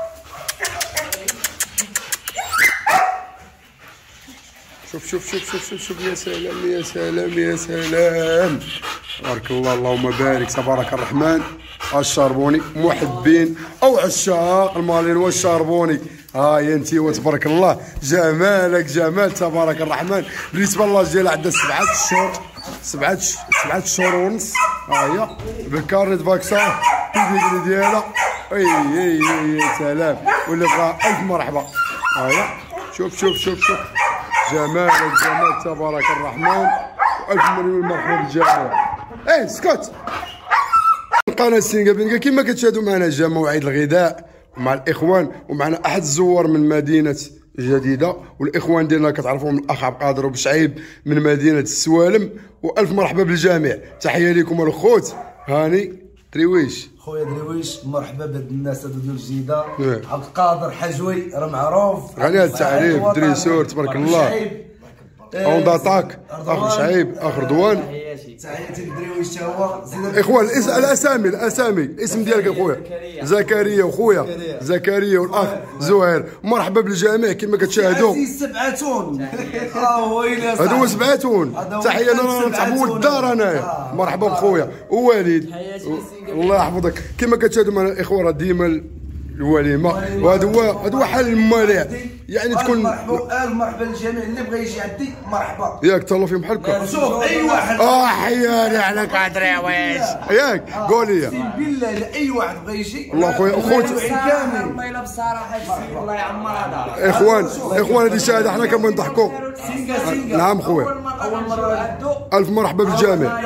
شوف يا سلام بارك الله اللهم بارك تبارك الرحمن. الشاربوني محبين او عشاق المالين والشاربوني. هاي انت وتبارك الله جمالك جمال تبارك الرحمن. بالنسبه للاج ديالها عندها 7 اشهر 7 اشهر ونص. ها هي بالكارنيت فاكسان الديجري ديالها. اي سلام. واللي بغى الف مرحبا. ها هي شوف جمالك جمال تبارك الرحمن. والف مليون مرحبا بالجميع. اسكت. القناه السنغابينكا كما كتشاهدوا معنا جا موعد الغذاء مع الاخوان ومعنا احد الزوار من مدينه جديده. والاخوان ديالنا كتعرفوهم الاخ عبد القادر وبشعيب من مدينه السوالم، والف مرحبا بالجميع. تحيه لكم الخوت. هاني درويش خويا درويش، مرحبا بهاد الناس هادو ديال الجيده. عبد القادر حجوي راه معروف، غني هاد التعريف دريسور تبارك الله. اون داتاك اخ شعيب اخ رضوان. تحياتي لدرويش تا هو. اخوان الاسامي الاسم ديالك اخويا زكريا وخويا زكريا والاخ زهير، مرحبا بالجميع كما كتشاهدوا. سبعتون هادو سبعتون. تحيه لنا نتعبوا الدار انايا. مرحبا بخويا ووالد الله يحفظك. كما كتشاهدوا معنا الاخوه راه ديما الوليمه، وهذا هو حل الموالع يعني تكون. مرحبا للجميع اللي بغى يجي عندي مرحبا. ياك تهلاو فيهم بحالك. شوف اي واحد حياني على قادر يا ويش ياك قول لي بالله اي واحد بغى يجي. الله خويا خوت والله الا بصراحه الله يعمرها دار. اخوان هذه شهاده حنا كما نضحكوا. نعم خويا اول مره عدو. الف مرحبا بالجميع.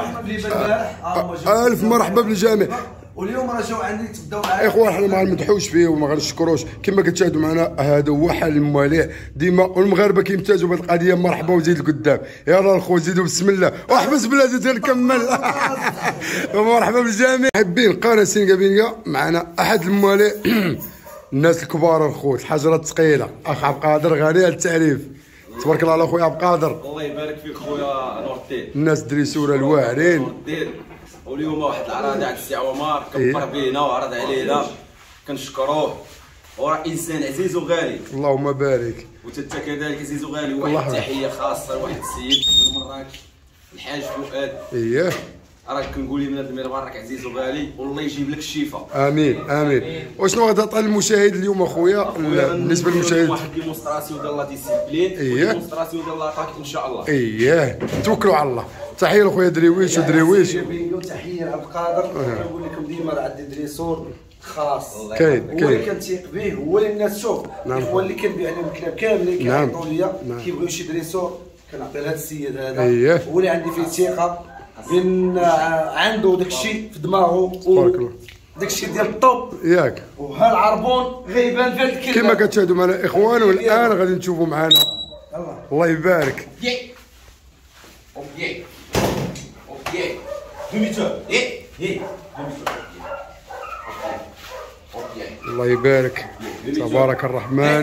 الف مرحبا بالجميع. واليوم راه جاو عندي تبداو معايا اخوان حنا ما غنمدحوش فيه وما غنشكروش كما كتشاهدوا معنا. هذا هو حل الموالع ديما، والمغاربه كيمتازوا بهذه القضيه. مرحبا وزيد لقدام. يلا الخو زيدوا بسم الله واحبس بلادي نكمل. مرحبا بالجميع. حابين قناه سينغابينغا معنا احد الموالع الناس الكبار الخوت الحجرات الثقيله اخ عبد القادر غني التعريف. تبارك الله على خويا عبد القادر. الله يبارك فيك خويا نور الدين. الناس دريسوره الواعرين. واليوم واحد العراض عند السي عمر كبر بينا وعرض علينا كنشكروه، وراه انسان عزيز وغالي. اللهم بارك. وانت كذلك عزيز وغالي. واحد تحيه خاصه لواحد السيد من مراكش الحاج فؤاد. اييه راك كنقول من هذا المنبر راك عزيز وغالي والله يجيب لك الشفاء. امين امين. وشنو غادي تعطي للمشاهد اليوم اخويا بالنسبه للمشاهد؟ واحد ديمونستراسيون ديال لا ديسيبلين. اييه ديمونستراسيون ديال لاطاك ان شاء الله. اييه توكلوا على الله. تحيه لخويا دريويش ودريويش. تحيه لعبد القادر. كنقول لكم ديما راه عندي دريسور خاص كاين هو اللي كنتيق به، هو اللي الناس شوف هو اللي كنبيع لهم الكلاب كاملين كيعطوا ليا كيبغيو شي دريسور كنعطي لهذا السيد هذا. هو اللي عندي فيه ثقه بان عنده داكشي في دماغه تبارك الله. داكشي ديال الطوب ياك. وها العربون غيبان في هذا الكلمه كما كتشاهدوا معنا اخوان. والان غادي نشوفوا معنا الله يبارك. الله يبارك تبارك الرحمن.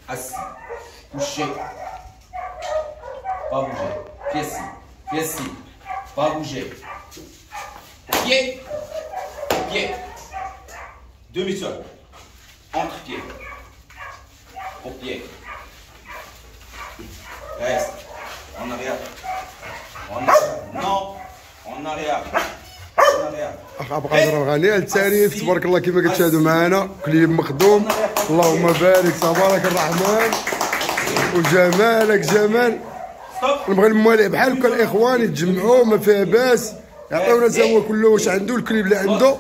Demi-tour. Entre pied. Au pied. Reste. En arrière. Non. En arrière. اخ عبد القادر الغني التعريف. تبارك الله كما كتشاهدوا معنا كليب مخدوم. اللهم بارك تبارك الرحمن. وجمالك جمال. نبغي الموالع بحالك الاخوان يتجمعوا ما فيها باس، يعطيونا تا هو كله واش عنده الكليب اللي عنده.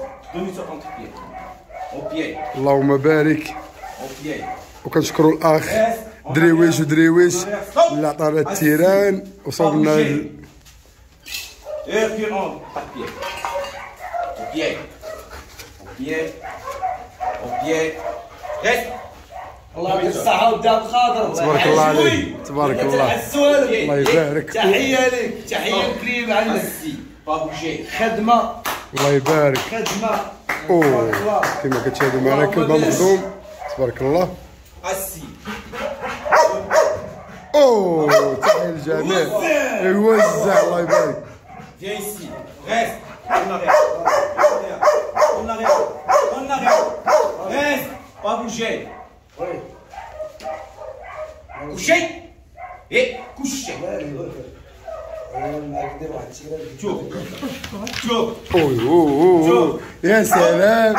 اللهم بارك. وكنشكروا الاخ دريويش ودريويش اللي عطانا التيران وصوبنا الله يعطيك الصحة ودي عبد القادر. تبارك الله عليك تبارك الله. الله يبارك. تحية لك تحية للكليب عندك خدمة. الله يبارك. خدمة كما كتشاهدوا معنا كلبه مخدوم تبارك الله. تحية للجميع. يوزع الله يبارك. Pas bouger. Coucher. Et coucher. شوف شوف. يا سلام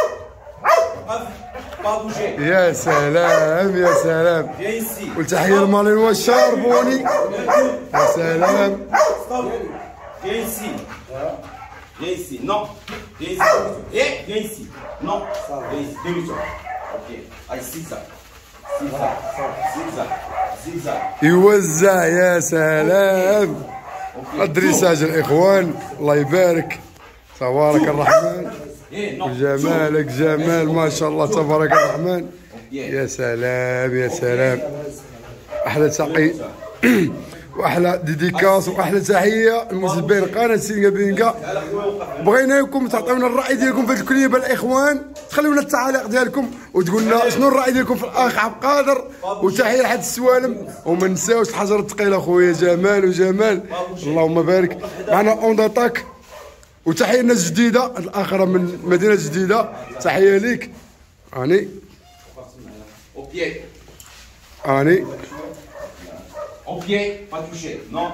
يا سلام يا سلام. والتحية للمالين والشاربوني. يا سلام. Viens ici. Viens ici. Non. Viens ici. Et viens ici. Non. Viens ici. Demi-tour. Ok. Allez, zigzag. Zigzag. Zigzag. Zigzag. يوزع يا سلام. الدريساج الاخوان الله يبارك تبارك الرحمن. وجمالك جمال ما شاء الله تبارك الرحمن. يا سلام يا سلام. احلى تحيه واحلى ديديكاس واحلى تحيه المتابعين قناه سينغا بينغا. بغيناكم تعطيونا الراي ديالكم في هذه الكليبه الاخوان، تخليونا التعاليق ديالكم وتقول لنا شنو الراي ديالكم في الاخ عبد القادر. وتحيه لحد السوالم، وما نساوش الحجر الثقيله خويا جمال وجمال اللهم بارك. معنا اون داتاك وتحيه الناس جديده الاخره من مدينه جديده، تحيه ليك. اني اني Au pied, pas touché, non.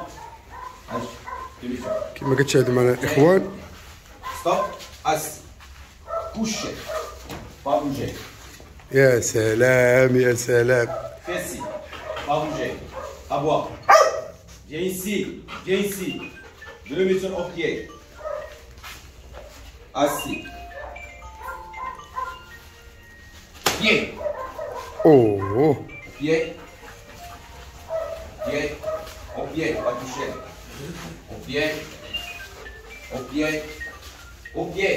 كما كتشاهدوا معنا الاخوان. Stop, assis. Couché, pas bouger. يا سلام يا سلام. Fais ici, pas bouger. À boire. Viens ici, viens ici. De le mettre au pied. Assis. Pied. اوه Pied. Pied, au pied, pas toucher. Au pied, au pied, au pied.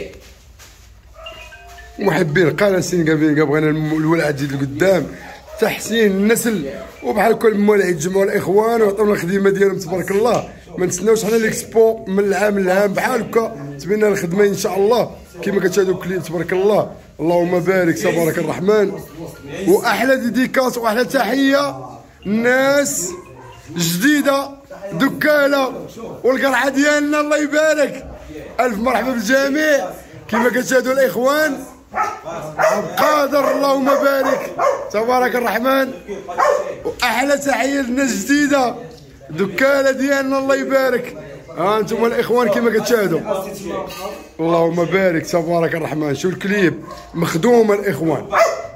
محبين قناه سينغا بينغا بغينا الولع تزيد لقدام، تحسين النسل، وبحال كل موالع يتجمعوا الاخوان ويعطيونا الخدمه ديالهم تبارك الله. ما نتسناوش حنا ليكسبو من العام للعام بحال هكا، تبينا الخدمه ان شاء الله كما كتشاهدوا الكليب تبارك الله. اللهم بارك تبارك الرحمن. واحلى ديديكاس واحلى تحيه الناس جديده دكاله والقرعه ديالنا الله يبارك. الف مرحبا بالجميع كما كتشاهدوا الاخوان. قادر اللهم بارك تبارك الرحمن. واحلى تحيه للناس جديده دكاله ديالنا الله يبارك. ها انتم الاخوان كما كتشاهدوا اللهم بارك تبارك الرحمن. شو الكليب مخدوم الاخوان.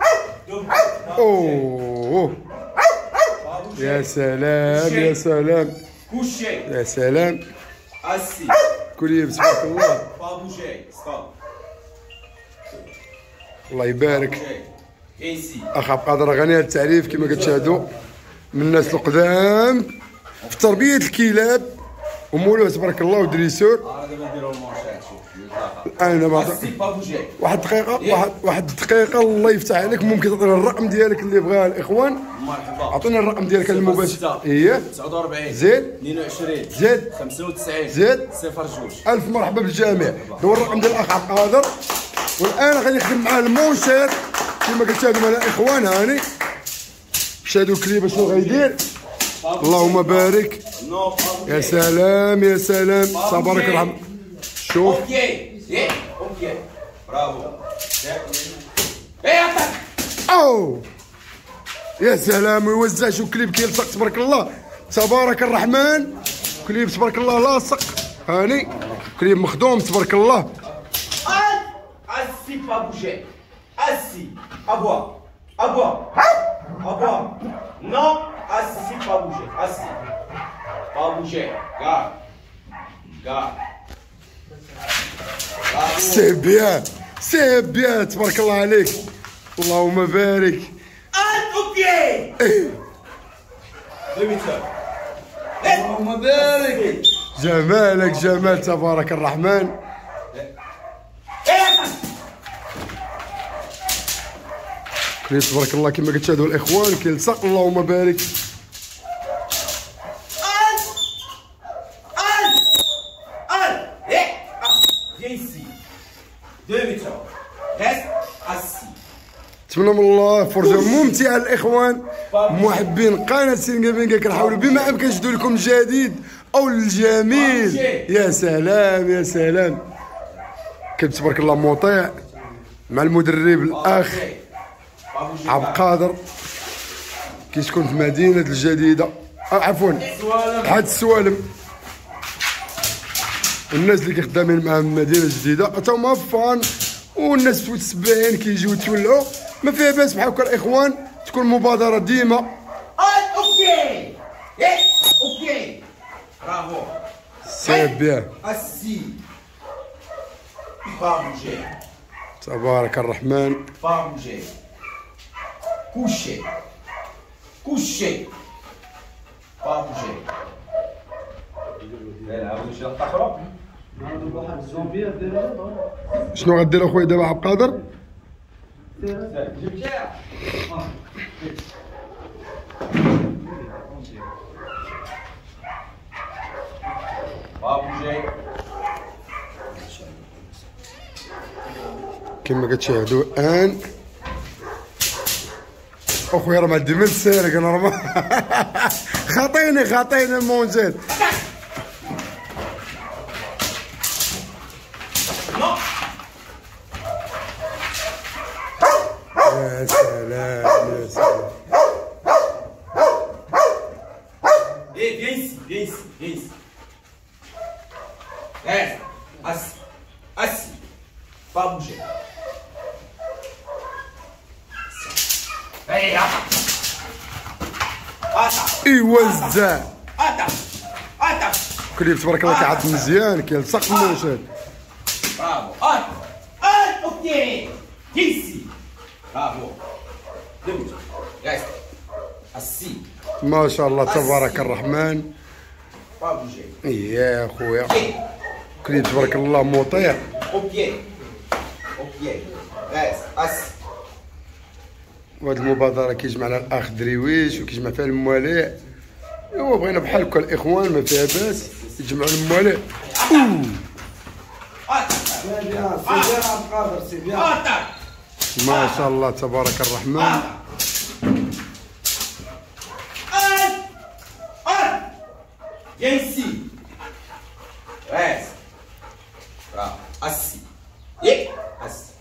اوه يا سلام يا سلام يا سلام. كليب تبارك الله الله يبارك. اخ عبد القادر غني عن التعريف كما كتشاهدوا من الناس القدام في تربيه الكلاب ومولوه تبارك الله ودريسور. انا واحد الدقيقه الله يفتح عليك، ممكن تعطينا الرقم ديالك اللي بغاه الاخوان. مرحبا. اعطينا الرقم ديالك المباشر. اييه 49 زيد 22 زيد 95 زيد 02. الف مرحبا بالجميع. هو الرقم ديال الاخ عبد القادر. والان غادي نخدم معاه المونشير كما كتشاهدوا معنا الاخوان. هاني شاهدوا الكليب شنو غيدير. اللهم بارك يا سلام يا سلام تبارك الرحمن. شوف او يا سلام ويوزع. شو كليب كيلصق تبارك الله تبارك الرحمن. كليب تبارك الله لاصق. هاني كليب مخدوم تبارك الله. Assis, pas bouger. Assis, à boire. À boire. À boire. Non, assis, pas bouger. Assis. Pas bouger. Garde. Garde. سي بيان سي بيان تبارك الله عليك اللهم بارك. اللهم بارك. جمالك جمال تبارك الرحمن. كليب تبارك الله كما كتشاهدوا الاخوان كيلصق اللهم بارك. نتمنى من الله فرجه ممتعه للاخوان محبين قناه سينغا بينغا. كنحاولوا بما امكن نجدوا لكم الجديد او الجميل. يا سلام يا سلام. كيف تبارك الله مطيع مع المدرب الاخ عبد القادر كيسكن في مدينه الجديده عفوا حد السوالم. الناس اللي كيخدمين مع المدينه الجديده حتى هما فان، والناس متسبعين كيجيو يتولعوا. ما فيها باس بحال هكا الاخوان تكون مبادره ديما. اوكي اوكي برافو. سي بيان Assis. Pas bouger. تبارك الرحمن. Pas bouger. Couché. Couché. Pas bouger. شنو غدير اخويا دابا عبد القادر؟ كما كتشاهدوا الان اخويا راه ما عندي من السارق انا راه خاطيني المونجيل. يا سلام يا سلام. viens ici. Assis. Pas bouger. يوزع. Attaque. كليب تبارك الله كيعض مزيان كيلصق المونجيل. Bravo. Ok. Ici. Bravo. Debout. Reste. Assis. ما شاء الله تبارك الرحمن. Pas bouger. يا خويا كليب تبارك الله مطيع. Au pied. Reste. Assis. وهاد المبادرة كيجمعنا الأخ درويش وكيجمع فيها المواليع. إوا بغينا بحال هكا الإخوان ما فيها باس يجمعوا المواليع. ما شاء الله تبارك الرحمن. Viens ici. Reste. Bravo. Assis. Assis.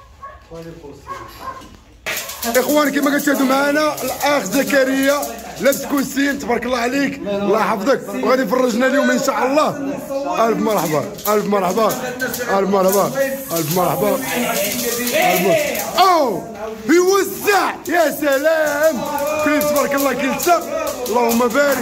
اخوان كما كتشاهدوا معنا الاخ زكريا لابس كوستيم تبارك الله عليك الله يحفظك وغادي يفرجنا اليوم ان شاء الله. الف مرحبا او يوزع يا سلام كليب تبارك الله كيلتا اللهم بارك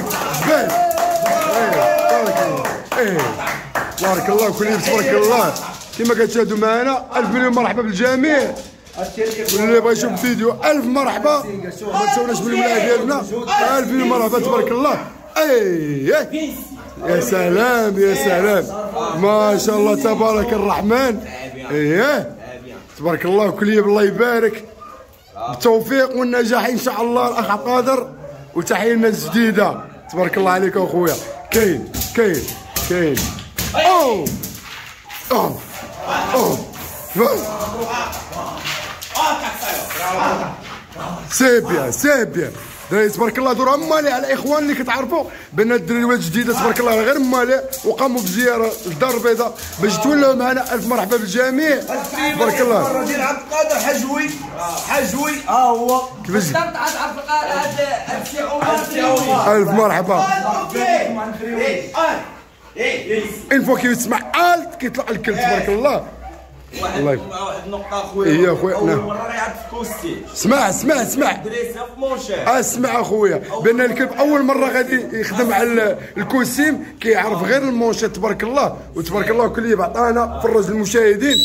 بارك الله كليب تبارك الله كما كتشاهدوا معنا. الف مليون مرحبا بالجميع. واللي بغى يشوف الفيديو الف مرحبا ما تنساوناش بالولايه ديالنا. الف مليون مرحبا تبارك الله. يا سلام ما شاء الله تبارك الرحمن. تبارك الله كليب الله يبارك بالتوفيق والنجاح ان شاء الله الاخ قادر. وتحيه للناس الجديده تبارك الله عليك اخويا. كاين سيبيا دراري تبارك الله دورها مالي على الاخوان اللي كتعرفوا بان الدريوات الجديده تبارك الله غير مالي وقاموا بزياره للدار البيضاء باش تولوا معنا. الف مرحبا بالجميع تبارك الله. ديال عبد القادر حجوي هو كيفاش بالضبط عاد هذا السي عمر. الف مرحبا. ان فوا كيسمع الت كيطلع الكل تبارك الله. واحد النقطة أخويا. أخويا أول مرة يعرف كوستي. اسمع دريسة في مونشير. اسمع اخويا بان الكلب اول مره غادي يخدم على الكوسيم كيعرف غير المونشيت تبارك الله. وتبارك الله كليب عطانا فرج المشاهدين.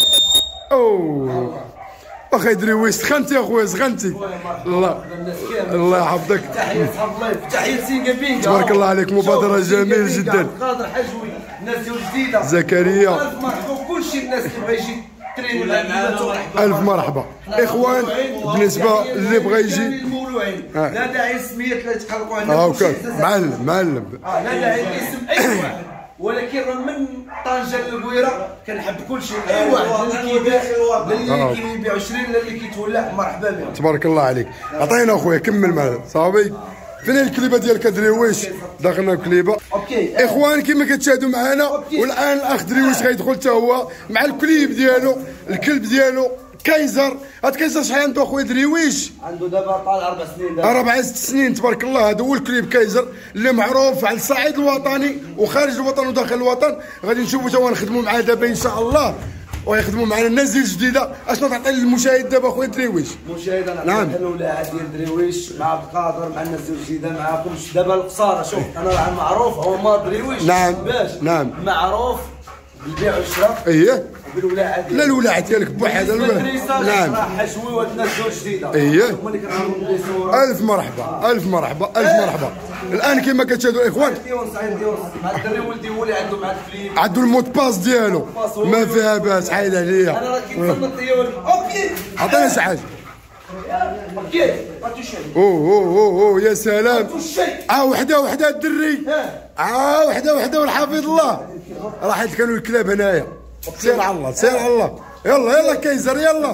واخا درويش سخنتي اخويا سخنتي. الله يحفظك. تحية سينجا بينجا تبارك الله عليك مبادرة جميلة جدا. قادر حجوي الناس جديدة زكريا الف مرحبا كلشي الناس اللي بغا يجي تريني. الف مرحبا اخوان. بالنسبة اللي بغا يجي المولوعين لا داعي السميات اللي تقلقوا على هاكا معلم لا داعي الاسم اي واحد ولكن راه من طنجة للبويرة كنحب كلشي اي واحد اللي كيبيع 20 اللي كيتولع مرحبا به. تبارك الله عليك. عطينا اخويا كمل معنا صافي. فين الكليبه ديالك درويش؟ دخلنا الكليبه. اخوان كما كتشاهدوا معنا والان الاخ درويش غيدخل حتى هو مع الكليب ديالو الكلب ديالو كايزر. هاد كايزر شحال عنده اخويا درويش؟ عنده دابا طال 4 سنين 4 سنين تبارك الله. هذا هو الكليب كايزر اللي معروف على الصعيد الوطني وخارج الوطن وداخل الوطن. غادي نشوفوا توا نخدموا معاه دابا ان شاء الله ويخدموا معنا الناس ديال الجديده. اشنو تعطي للمشاهد دابا اخويا درويش؟ المشاهد انا نعم الاولاد ديال درويش مع عبد القادر مع الناس ديال الجديده معاكم دابا القصاره. شوف انا راه معروف هو ما درويش باش معروف بالبيع والشراء بالولاعه لا الولاعه ديالك بوحدها نعم حجوي والناس ديال الجديده الف مرحبا. الان كما كتشاهدوا الاخوان مع الدري ولدي هو اللي عنده مع الفليب عنده المود باس ديالو ما فيها باس حيد عليا انا راه كيتصنت ليا اوكي عطينا شي حاجه اوكي ما تشي اوه يا سلام وحده الدري وحده والحفيظ الله راه حيت كانوا الكلاب هنايا سير على الله سير على الله يلا كيزر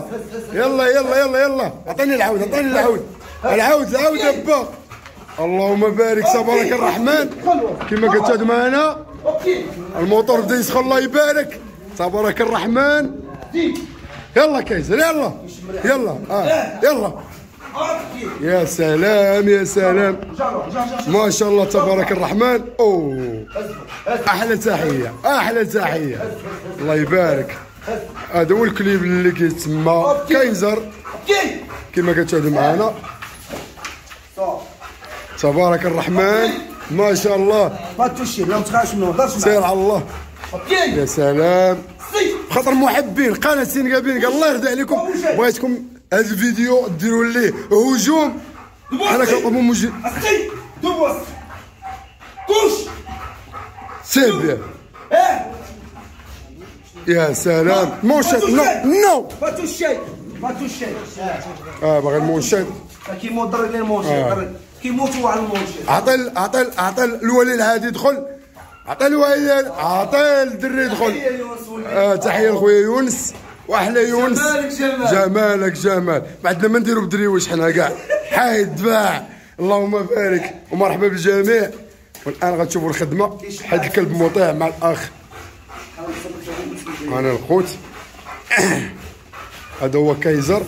يلا عطيني العود با اللهم بارك تبارك الرحمن كما كتشاهدوا معنا الموتور بدا يسخن الله يبارك تبارك الرحمن يلا كيزر يلا يا سلام ما شاء الله تبارك الرحمن احلى تحيه الله يبارك هذا هو الكليب اللي كيتسمى كايزر كما كتشاهدوا معنا تبارك الرحمن ما شاء الله ما تشي لا متخاش منه هضرش سير على الله يا سلام خاطر محبين قناه سينغابين قال الله يرضي عليكم بغيتكم هذا الفيديو ديروا ليه هجوم انا كنطلب من دوبوس كوش سير بيه يا سلام مونشيت نو ما تشي باغي المونشيت كيموت ضرب لي المونشيت كيموتوا على المونشيت عطي الولي الهادي يدخل عطي الدري يدخل تحيه لخويا يونس واحلى يونس جمالك بعدنا ما نديروا بدريوش حنا كاع حايد باع اللهم بارك ومرحبا بالجميع والان غتشوفوا الخدمه حيت الكلب مطيع مع الاخ انا الخوت هذا هو كايزر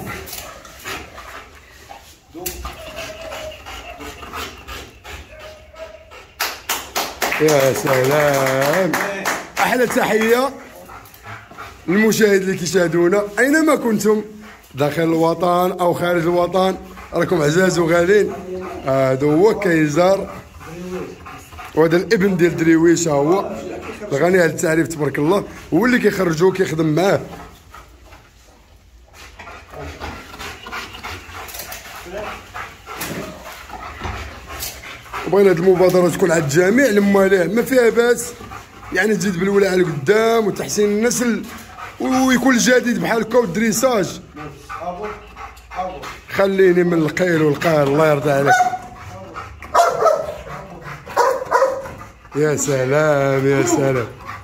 يا سلام احلى تحيه للمشاهد اللي كيشاهدونا اينما كنتم داخل الوطن او خارج الوطن راكم عزاز وغالين هذا هو كايزر وهذا الابن ديال دريويش هو غني على التعريف تبارك الله هو اللي كيخرجوه كيخدم معاه بغينا هذه المبادره تكون على الجميع لماليه ما فيها باس يعني تزيد بالولاعه لقدام وتحسين النسل ويكون الجديد بحال هكا والدريساج خليني من القيل والقال الله يرضى عليك يا سلام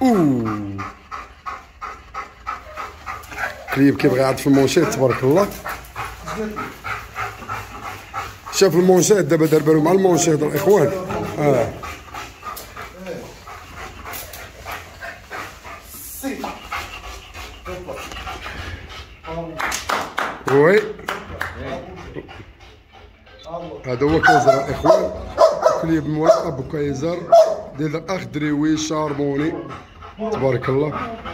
كليب كيبغي يعض في المونشيت تبارك الله شاف المونشيت دابا دار بالو مع المونشيت الاخوان وي هذا هو كايزر الاخوان كليب موالف ابو كايزر ديال الاخ دريويش شارموني تبارك الله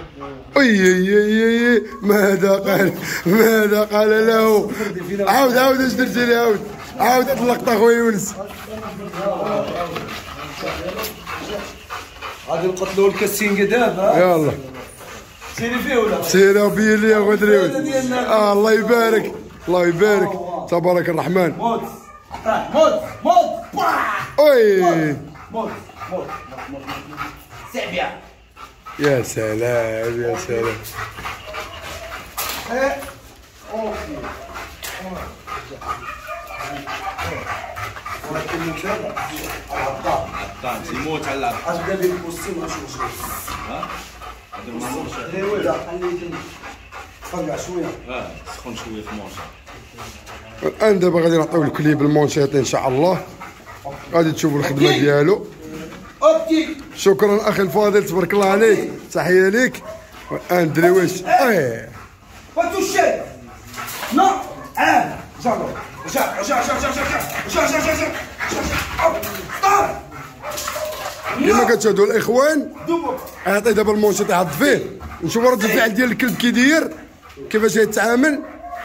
اي ماذا قال له عاود اش درتي لي عاود طلقت اخويا يونس غادي نقتلوا الكاسينغ دابا يلا سيري فيه ولا سيري بيا لي يا دريويش الله يبارك تبارك الرحمن موت اي موت سعبيا يا سلام يموت على العب اجبد لي البوستي ما نشوفش هذا المونشيت لا خليه تفرقع شويه سخن شويه في المونشيت الان دابا غادي نعطيو الكليب المونشيط ان شاء الله غادي تشوفوا الخدمه ديالو اوكي شكرا اخي الفاضل تبارك الله عليك تحيه ليك والان دريويش فتوشي لا جالو كما كتشاهدوا الاخوان اعطي دابا المونشيط يحط فيه نشوفوا رد الفعل ديال الكلب كي داير كيفاش يتعامل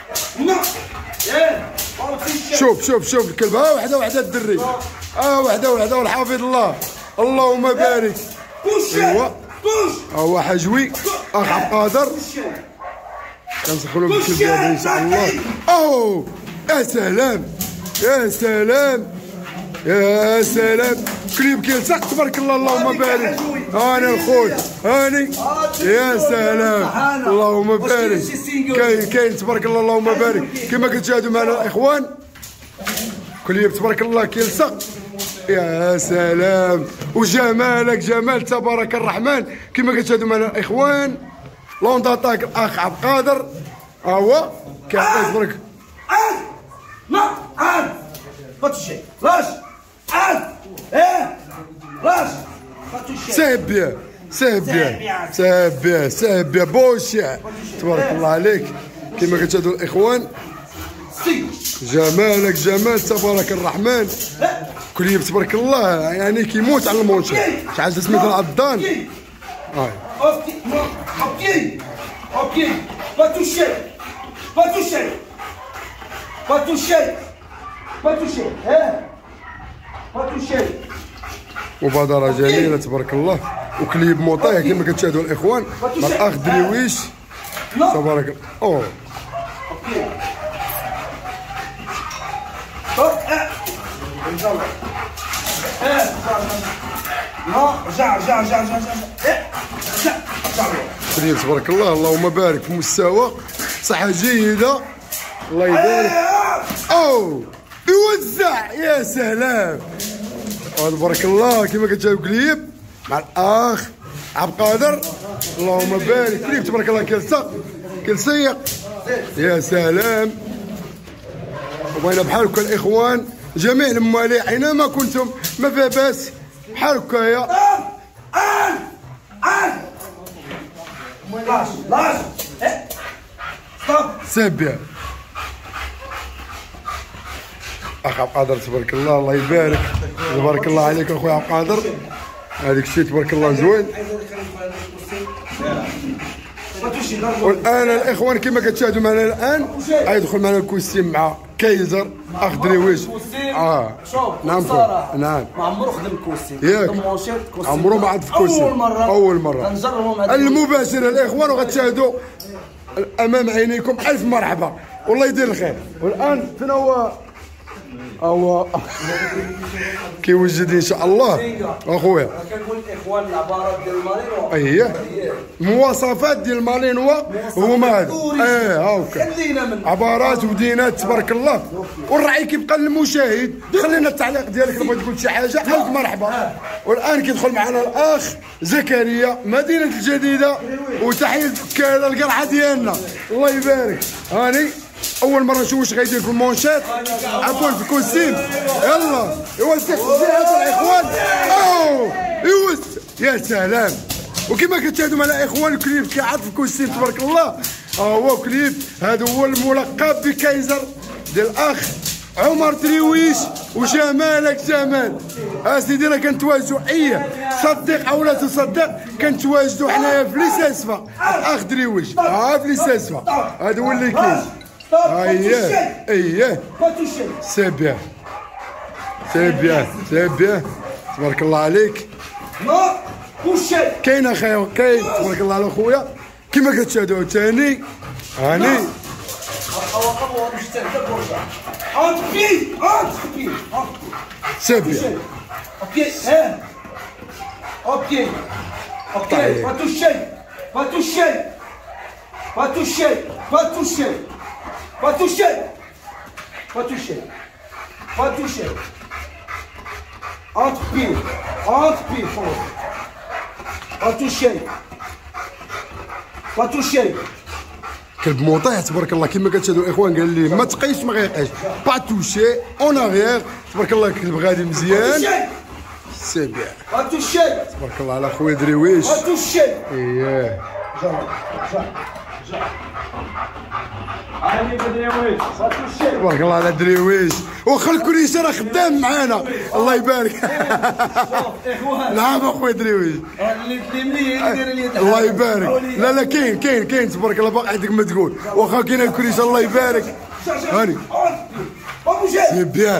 شوف الكلب وحده الدري وحده والحافظ الله اللهم بارك ايوا هو حجوي اخ عبد القادر كنسخنوا بالكلب هذا ان شاء الله يا سلام يا سلام كليب كيلصق تبارك الله اللهم بارك. هاني الخوت هاني يا سلام اللهم بارك. كاين تبارك الله اللهم بارك كما كتشاهدوا معنا الاخوان كليب تبارك الله كيلصق. يا سلام وجمالك جمال تبارك الرحمن كما كتشاهدوا معنا الاخوان. لوند اتاك الاخ عبد القادر ها هو كيتبارك. ما عاد فاتشي لاش عاد لاش فاتشي سيب بيه سيب بيه بوشع تبارك الله عليك كما كتشاهدوا الاخوان. جمالك جمال تبارك الرحمن كليب تبارك الله يعني كيموت على المونشي. شحال سميتو العضان. اوكي فاتشي مبادرة جميلة تبارك الله وكليب موطيه كما كتشاهدوا الاخوان مع الاخ دريويش تبارك الله. كليب تبارك الله اللهم بارك في مستوى صحة جيدة الله يبارك. يوزع يا سلام تبارك الله كما كتشاهدوا كليب مع الاخ عبد القادر اللهم بارك. كليب تبارك الله كيلصق يا سلام. وبغينا بحال هكا الاخوان جميع الموالي اينما كنتم ما فيها باس بحال هكايا. لاش سبيا اخ عبد القادر تبارك الله الله يبارك. تبارك الله عليك اخويا عبد القادر هذاك الشيء تبارك الله زوين. والان الاخوان كما كتشاهدوا معنا الان غيدخل معنا الكوستيم مع كايزر اخ دريويش. نعم بصراحه نعم ما عمرو خدم كوستيم ياك عمرو ما عاد في كوستيم اول مره المباشره الاخوان وغتشاهدوا امام عينيكم. الف مرحبا والله يدير الخير. والان فين هو كيوجد ان شاء الله اخويا. كنقول الاخوان العبارات ديال المالينوا اييه مواصفات ديال المالينوا هما هذا هاكا عبارات ودينات تبارك الله. والرعي كيبقى للمشاهد. خلينا التعليق ديالك لو بغيت تقول شي حاجه الف مرحبا. والان كيدخل معنا الاخ زكريا مدينه الجديده وتحيه القرعه ديالنا الله يبارك. هاني اول مره نشوف واش غيدير في المونشات عفوا في الكوستيم. يلا يوسع الجهات الاخوان. يوسع يا سلام. وكما كتشاهدوا معنا الاخوان الكليب كيعرف في الكوستيم تبارك الله. هو كليب هذا هو الملقب بكايزر ديال الاخ عمر دريويش. وجمالك جمال اسيدي راه كنتواجدوا صدق او لا تصدق كنتواجدوا حنايا في ليساسفا الاخ دريويش في ليساسفا هذا هو اللي كاين. اييه سي بيان تبارك الله عليك. كاين اخايا كاين تبارك الله على خويا كما كتشاهدوا ثاني هاني سي بيان. اوكي Pas toucher. Entre pieds, Pas toucher. كلب موطيح تبارك الله كما كتشاهدوا الاخوان قال لي ما تقيش ما غيقيش با توشي اون اغيير تبارك الله كلب غادي مزيان سي بيان. با توشي تبارك الله على خويا دريويش. با توشي اييه تبارك الله على دريويش. واخا الكريشه راه خدام معانا الله يبارك. نعم اخويا دريويش الله يبارك. لا كاين تبارك الله باقي عندك ما تقول واخا كاين الكريشه الله يبارك. هاني سي بيان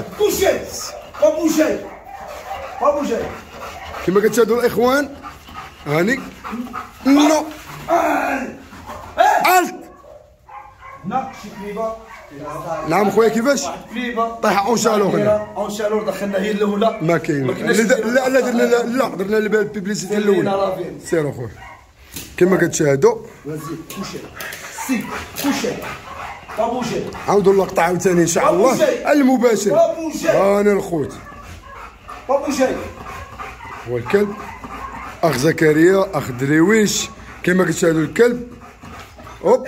كما كتشاهدوا الاخوان هاني نو الت هنا شي كليبه. نعم خويا كيفاش؟ كليبه طيح اونشالور هنا. اونشالور دخلنا هي الاولى. ما كاين. لا درنا البيبليسيتي الاولى. سير اخويا. كما كتشاهدوا. كوشي. سي كوشي. طابوجي. عاودوا اللقطه عاوتاني ان شاء الله المباشر. راني الخوت. طابوجي. هو الكلب. اخ زكريا اخ درويش كما كتشاهدوا الكلب. هوب.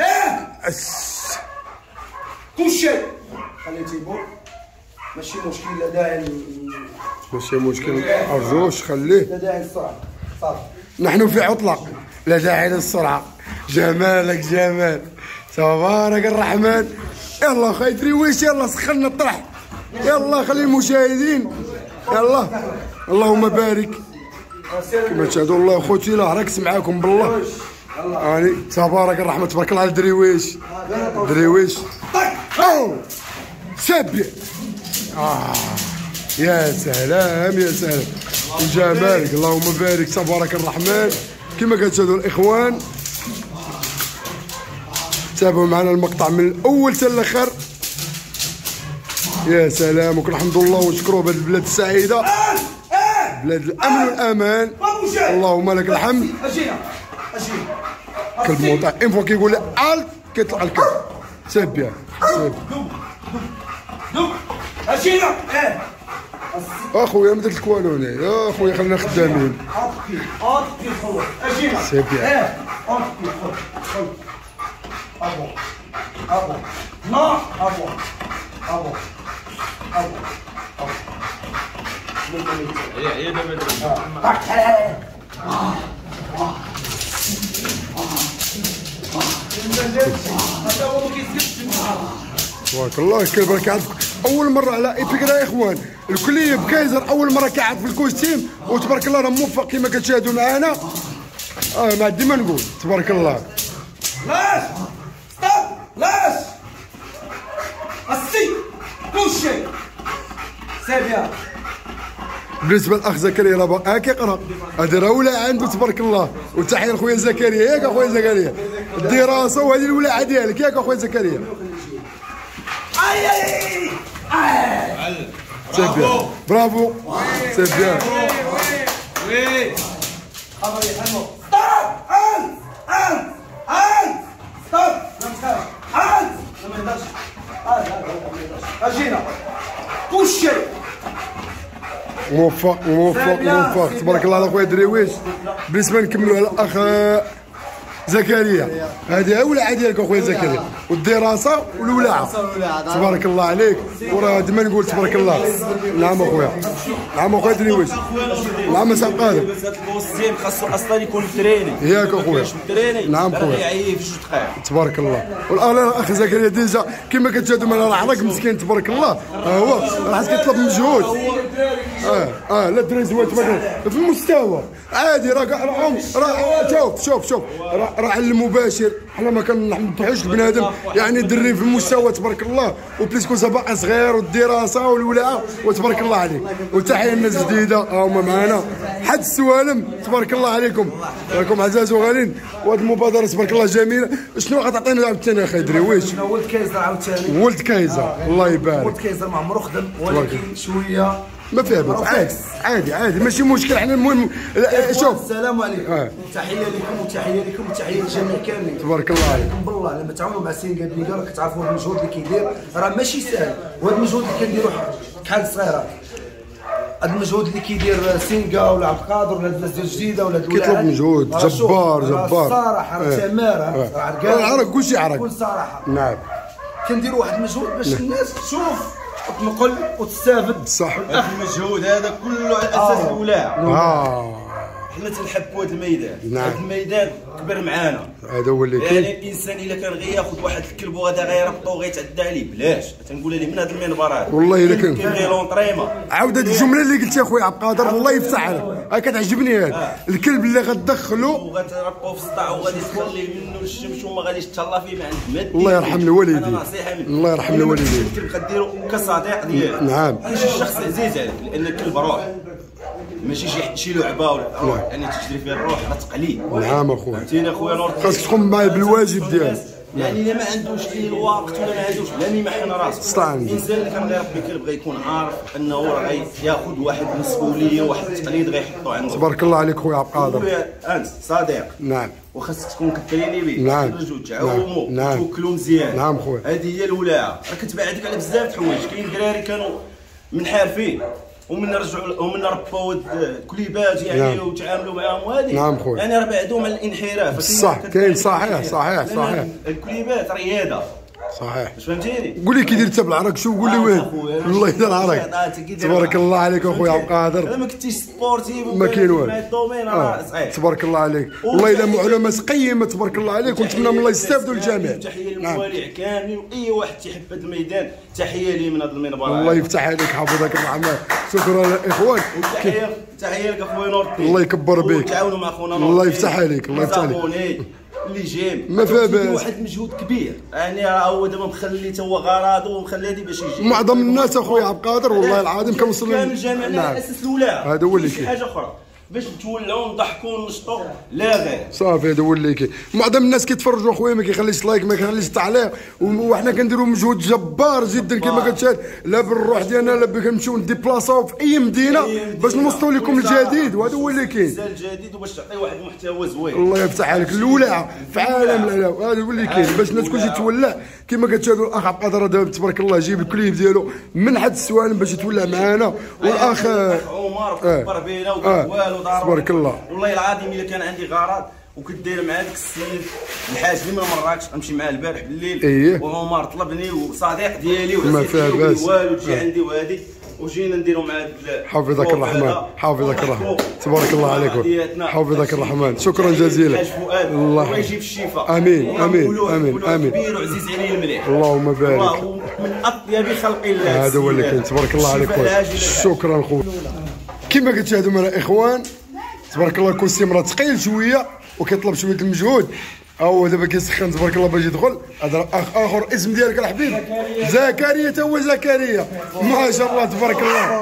كوشي. خليتي بول. ماشي مشكل لا داعي. ماشي مشكل ارجوش خليه. لا داعي للسرعه. صافي. نحن في عطله لا داعي للسرعه. جمالك جمال تبارك الرحمن. يلا خاي درويش يلا سخنا الطرح. يلا خلي المشاهدين. يلا اللهم بارك. كما تشاهدوا الله خوتي لا ركز معاكم بالله. يعني تبارك الرحمن تبارك الله على درويش. درويش سبي. يا سلام يا سلام وجمالك اللهم بارك تبارك الرحمن. كما كتشاهدوا الاخوان تابعوا معنا المقطع من الاول حتى الاخر. يا سلام وكنحمدوا الله ونشكروه بهذه البلاد السعيده بلاد الامن والامان. اللهم لك الحمد. كلب موطع ان فوا كيقول لي الت كيطلع الكلب. سبيا اجينا. اخويا ما درت والو هنا يا اخويا خلينا خدامين. اجينا. سبيا. ابو لا ابو تبارك الله الكلب راه كيعرف اول مره على ايبيك يا اخوان. الكليب كايزر اول مره كيعرف الكوستيم وتبارك الله راه موفق كما كتشاهدوا معنا. ما عندي ما نقول تبارك الله. لاش ستوب لاش السي كل شيء سابيا. بالنسبه للاخ زكريا راه باقي كيقرا هذا راه ولا عنده تبارك الله. وتحيه لخويا زكريا ياك اخويا زكريا الدراسه وهذه الولاعه ديالك ياك اخويا زكريا. سيبيا برافو سيبيا. وي اجينا كل شيء. موفق موفق موفق تبارك الله على خويا درويش. بالنسبه نكملوا على الاخ زكريا هذه الولاعه ديالك اخويا زكريا والدراسه والولاعه تبارك الله عليك. وراه ديما نقول تبارك الله. نعم اخويا نعم اخويا درويش نعم سي قادر. هذا البوستيم خاصو اصلا يكون تريني ياك اخويا. نعم اخويا يعيي في 2 دقائق تبارك الله. والان الاخ زكريا ديجا كما كتشاهدوا معنا راه عراك مسكين تبارك الله. هو راه كيطلب مجهود. لا الدراري زوين تبارك الله في المستوى عادي. راه شوف راه على المباشر حنا ما كنمدحوش البنادم يعني دري في المستوى تبارك الله. وبليسكو باقي صغير والدراسه والولاعه وتبارك الله عليك. وتحيه الناس الجديده هما معنا حد السوالم تبارك الله عليكم. راكم عزاز وغالين وهذه المبادره تبارك الله جميله. شنو غتعطينا عاوتاني اخي درويش؟ ولد كايزر عاوتاني. ولد كايزر الله يبارك. ولد كايزر ما عمرو خدم ولكن شويه ما فيها بس عادي ماشي مشكل. حنا المهم شوف السلام عليكم. تحيه لكم وتحيه لكم وتحيه للجميع كاملين. تبارك الله عليكم بالله لما تعاونوا مع سينغا بليغا راك تعرفوا هذا المجهود اللي كيدير راه ماشي ساهل. وهذا المجهود اللي كنديروا بحال الصغيرات. هذا المجهود اللي كيدير سينغا ولا عبد القادر ولا الناس الجديده ولا كيطلب مجهود جبار. الصراحه راه تماره عرق كلشي عرق بكل صراحه. نعم كنديروا واحد المجهود باش الناس تشوف وتنقل وتستافد. صح المجهود هذا كله على اساس الولاعه. حنا تنحبوا هذا الميدان. هذا الميدان كبر معانا. هذا هو اللي كاين. يعني الانسان الا كان غياخذ واحد الكلب وغادا غيربطو وغيتعدى عليه بلاش. تنقول ليه من هذا المنبر هذا والله الا كان كيبغي لونطريمون. عاود هذه الجمله اللي قلتيها خويا عبد القادر الله يفتح عليك كتعجبني هذا. الكلب اللي غتدخلو وغتربطو في السطح وغادي تخليه منه الشمس وما غاديش تهلا فيه ما عند مد. الله يرحم الوالدين. انا نصيحه مني الله يرحم الوالدين. الكلب غديرو كصديق ديالك. نعم شي شخص عزيز عليك لان الكلب روح ماشي شي لعبه ولا روح. يعني تجري فيها الروح راه تقليد. نعم اخويا فهمتيني اخويا نور. خاصك تقوم معايا بالواجب ديالك. يعني الا ما عندوش الوقت ولا ما عندوش لا يمحن راسه. الانسان اللي كان غيربي كيبغي يكون عارف انه راه غياخذ واحد المسؤوليه واحد التقليد غيحطو عنده. تبارك الله عليك خويا عبد القادر. انت صديق. نعم. وخاصك تكون كتريني به. نعم. تخرجوا تعاوموا توكلوا مزيان. نعم خويا. هذه هي الولاعه. راه كتبعدك على بزاف د الحوايج. كاين دراري كانوا منحرفين ومن رجعوا ومن ربوا كليبات يعني. نعم. وتعاملوا معاهم وهذه. نعم خويا. يعني راه بعدهم على الانحراف. صح كاين صحيح. الكليبات رياضه. صحيح. واش فهمتيني؟ قول لي كي دير انت بالعراق شو قول لي وين؟ والله يدير العراق. تبارك الله عليك اخويا عبد القادر. انا ما كنتيش سبورتيف ما كاين والو. صحيح. تبارك الله عليك. والله الا معلومات قيمه تبارك الله عليك ونتمنى من الله يستافدوا الجميع. تحيه للمواليع كاملين واي واحد تيحب هذا الميدان تحيه ليه من هذا المنبر. الله يفتح عليك حفظك الرحمن. شكرا الاخوان. تحيه لك اخويا نور الدين. الله يكبر بك. تعاونوا مع خونا نور. الله يفتح عليك. الله يفتح عليك. اللي جاي ما فيها باس. واحد المجهود كبير يعني راه هو دابا مخلي تا هو غراضو ومخلي هذه باش يجي. معظم الناس اخويا عبد القادر والله العظيم كنوصل كامل جامعنا على اساس الولاعه. هذا هو اللي شي حاجه اخرى باش نتولعوا نضحكوا ونشطوا لا غير. صافي هذا هو اللي كاين. معظم الناس كيتفرجوا اخويا ما كيخليش لايك ما كيخليش تعليق وحنا كنديروا مجهود جبار جدا كما كتشاهد لا بالروح ديالنا لا كنمشيو نديبلاصاو في اي مدينه باش نوصلوا لكم الجديد وهذا هو اللي كاين. الجديد وباش تعطي واحد المحتوى زوين. الله يفتح عليك. الولاعه في عالم العلام هذا هو اللي كاين باش الناس كلشي تولع كما كتشاهدوا. الاخ عبد القادر دابا تبارك الله جيب الكليب ديالو من حد السوالم باش يتولع معانا والاخ عمر كبر بينا وقال والو تبارك الله. والله العظيم الا كان عندي غرض وكداير مع داك السيد الحاج اللي ما مراكش غنمشي معاه البارح بالليل. وعمر طلبني وصديق ديالي وعزيز والو تجي عندي وهذه وجينا نديروا مع حافظك الرحمن. حافظك الرحمن. تبارك الله عليك. حافظك الرحمن. شكرا جزيلا. الله يجيب الشفاء. امين امين امين امين. كبير وعزيز عليه المليح. اللهم بارك. من اطيب خلق الله. هذا هو اللي كاين. تبارك الله عليك خويا. شكرا خويا. كما كتشاهدوا معنا الاخوان تبارك الله الكوستيم راه ثقيل شويه وكيطلب شويه المجهود. هو دابا كيسخن تبارك الله باش يدخل. هذا اخ اخر اسم ديالك الحبيب زكريا تا هو زكريا ما شاء الله تبارك الله.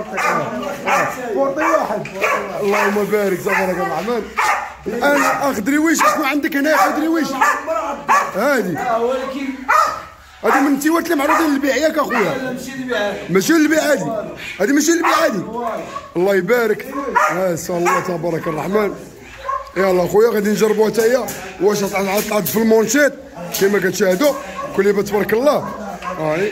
فورطي واحد. اللهم بارك تبارك الرحمن. الان اخ درويش شنو عندك هنا يا اخ درويش؟ هادي هادي من التيوات اللي معروضين للبيع ياك اخويا؟ ماشي للبيع هادي. هادي ماشي للبيع هادي. الله يبارك. ما شاء الله تبارك الرحمن. يلا خويا غادي نجربوها حتى هي واش طلعت في المونشيت كما كتشاهدوا كليبه تبارك الله. هاي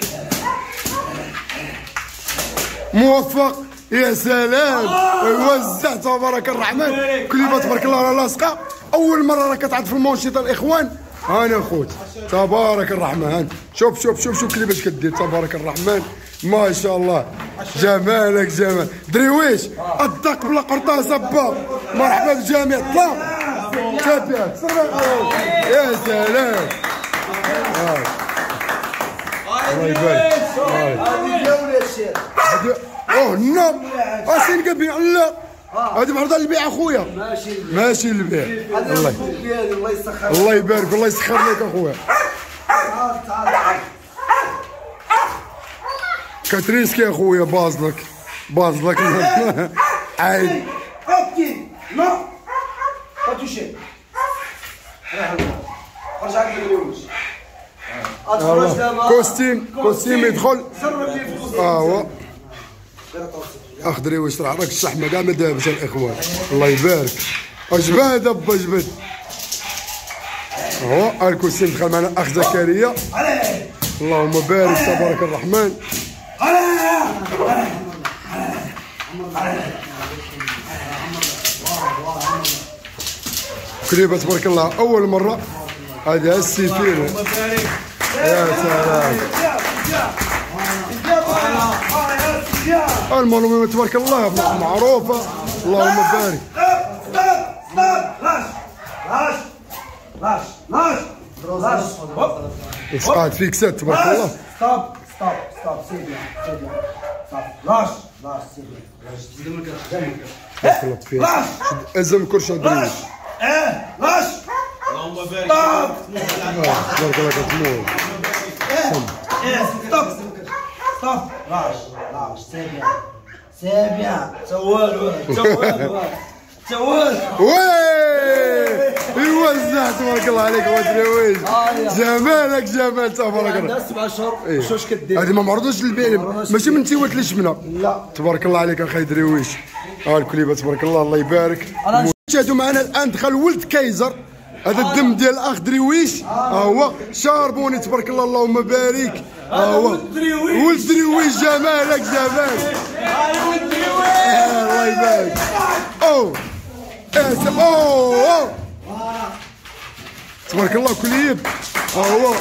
موفق يا سلام. وزع تبارك الرحمن. كليبه تبارك الله راه لاصقه اول مره راه كتعرض في المونشيت الاخوان. انا خوت تبارك الرحمن. شوف شوف شوف شوف كليباش كدير تبارك الرحمن. ما شاء الله جمالك جمال درويش. الدق بلا قرطاسه با. مرحبا بالجميع. طلع تابعك يا سلام. الله يبارك. اوه نو اسين كبيع لا هذه معروضه للبيع اخويا. ماشي للبيع. الله يبارك. الله يسخر لك اخويا. كاتريسكي اخويا بازلك بازلك عادي. لا تشي كوستيم يدخل. هو اخ درويش راه راك الشحمه كاع ما دابش الاخوان. الله يبارك. اجباد ابا اجبد. هو الكوستيم دخل معنا اخ زكريا. اللهم بارك تبارك الرحمن. كليبه تبارك الله اول مره. هذه السيفير يا سلام. المعلومه تبارك الله معروفه. اللهم بارك. اسقاط فيكسات تبارك الله. ستوب ستوب ستوب سيدي سيدي ستوب. لاش لاش سيدي لاش لاش ازم كرشه درويش. لاش. اللهم بارك. تبارك الله كتموت. ستوب ستوب. لاش لاش سيدي سيبيا. توال توال توال. وي يوزع تبارك الله عليك ودرويش. جمالك جمال تبارك الله. عندها 7 اشهر شوش كدير. هذه ما معروضوش للبيع ماشي من تيوات الشمنه. لا تبارك الله عليك اخي درويش. الكليبه تبارك الله الله يبارك. شاهدوا معنا الان دخل ولد كايزر. هذا الدم ديال الاخ درويش هو شاربوني تبارك الله اللهم بارك. هو ولد درويش جمالك جمال. ولد درويش الله يبارك. اوه اوه تبارك الله كليب. هو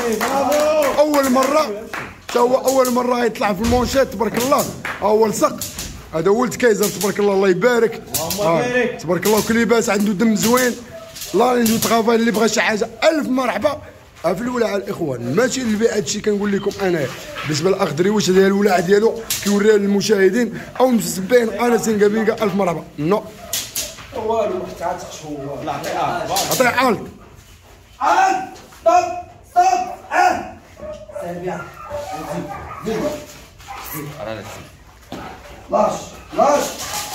اول مره يطلع في المونشات تبارك الله. هو لصق هذا ولد كايزر تبارك الله الله يبارك. تبارك الله كليباس عنده دم زوين. لا عنده تغافل اللي بغى شي حاجه الف مرحبا. في الولاعه الاخوان ماشي للبيع. هادشي كنقول لكم انا بالنسبه للاخ درويش هذه الولاعه ديالو كيوريها للمشاهدين او المتتبعين قناه سنغابيكا. الف مرحبا. نو والو ما تعاتقش هو. لا عطيه عالق. ستوب سريع لاش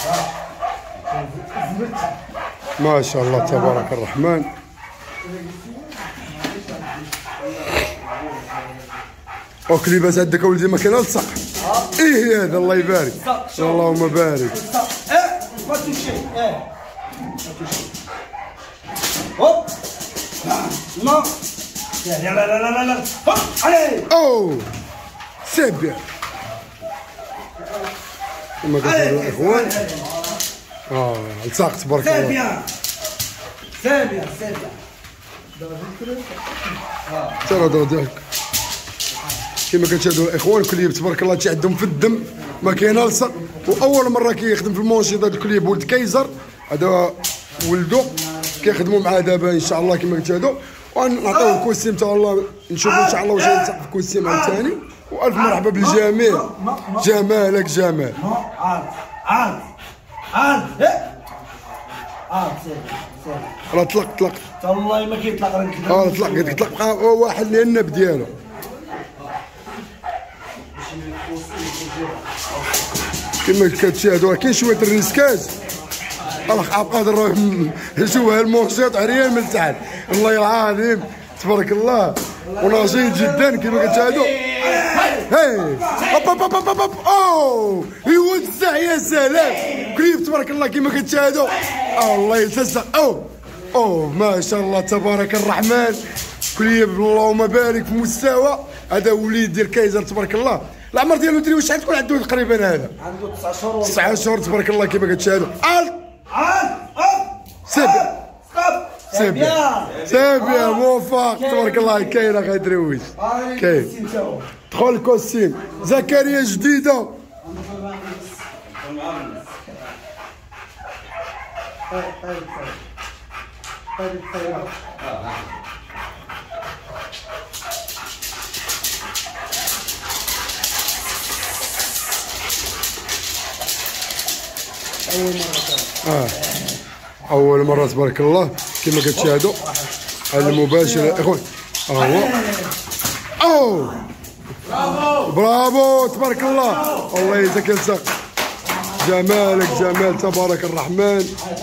ما شاء الله تبارك الرحمن. اوك لباس عندك ولدي ما كان لصق. ايه هذا الله يبارك. اللهم بارك. ما تمشي هوب لا لا هوب عليه. اوه سي بيان كما كتقولوا الاخوان. لصق تبارك الله. سابيا ترى داك كما كتشاهدوا الاخوان كليب تبارك الله تي عندهم في الدم ما كاين لصق. واول مره كيخدم في المونشيط هذا الكليب ولد كايزر. هذا ولدو كيخدموا معاه دابا ان شاء الله كما كتشاهدوا. ونعطيوه الكوستيم تا الله نشوفوا ان شاء الله واش غيلصق في الكوستيم عاوتاني. والف مرحبا بالجميع. جمالك جمال. عاد راه طلق والله ما كيطلق راه طلق بقى واحد اللي النب ديالو. كما كتشاهدوا راه كاين شويه الريسكاج. الاخ عبد القادر شوف المونشيط عريان من تحت. الله العظيم تبارك الله ونشيط جدا كما كتشاهدوا. هاي اوه يوزع يا سلام كيف تبارك الله كما كتشاهدوا. الله يتسق. اوه ما شاء الله تبارك الرحمن. كليب اللهم بارك في مستوى. هذا وليد ديال كايزر تبارك الله. العمر ديالو دري واش تكون عنده تقريبا هذا عنده 9 شهور 9 شهور تبارك الله كما كتشاهدوا. سابيا موفق تبارك الله. كاين اخي درويش كاين. دخل الكوستيم زكريا جديده. أول مرة تبارك الله كما كتشاهدوا على المباشر الإخوان. أوه برافو تبارك الله. الله يجزاك الزق. جمالك جمال تبارك الرحمن.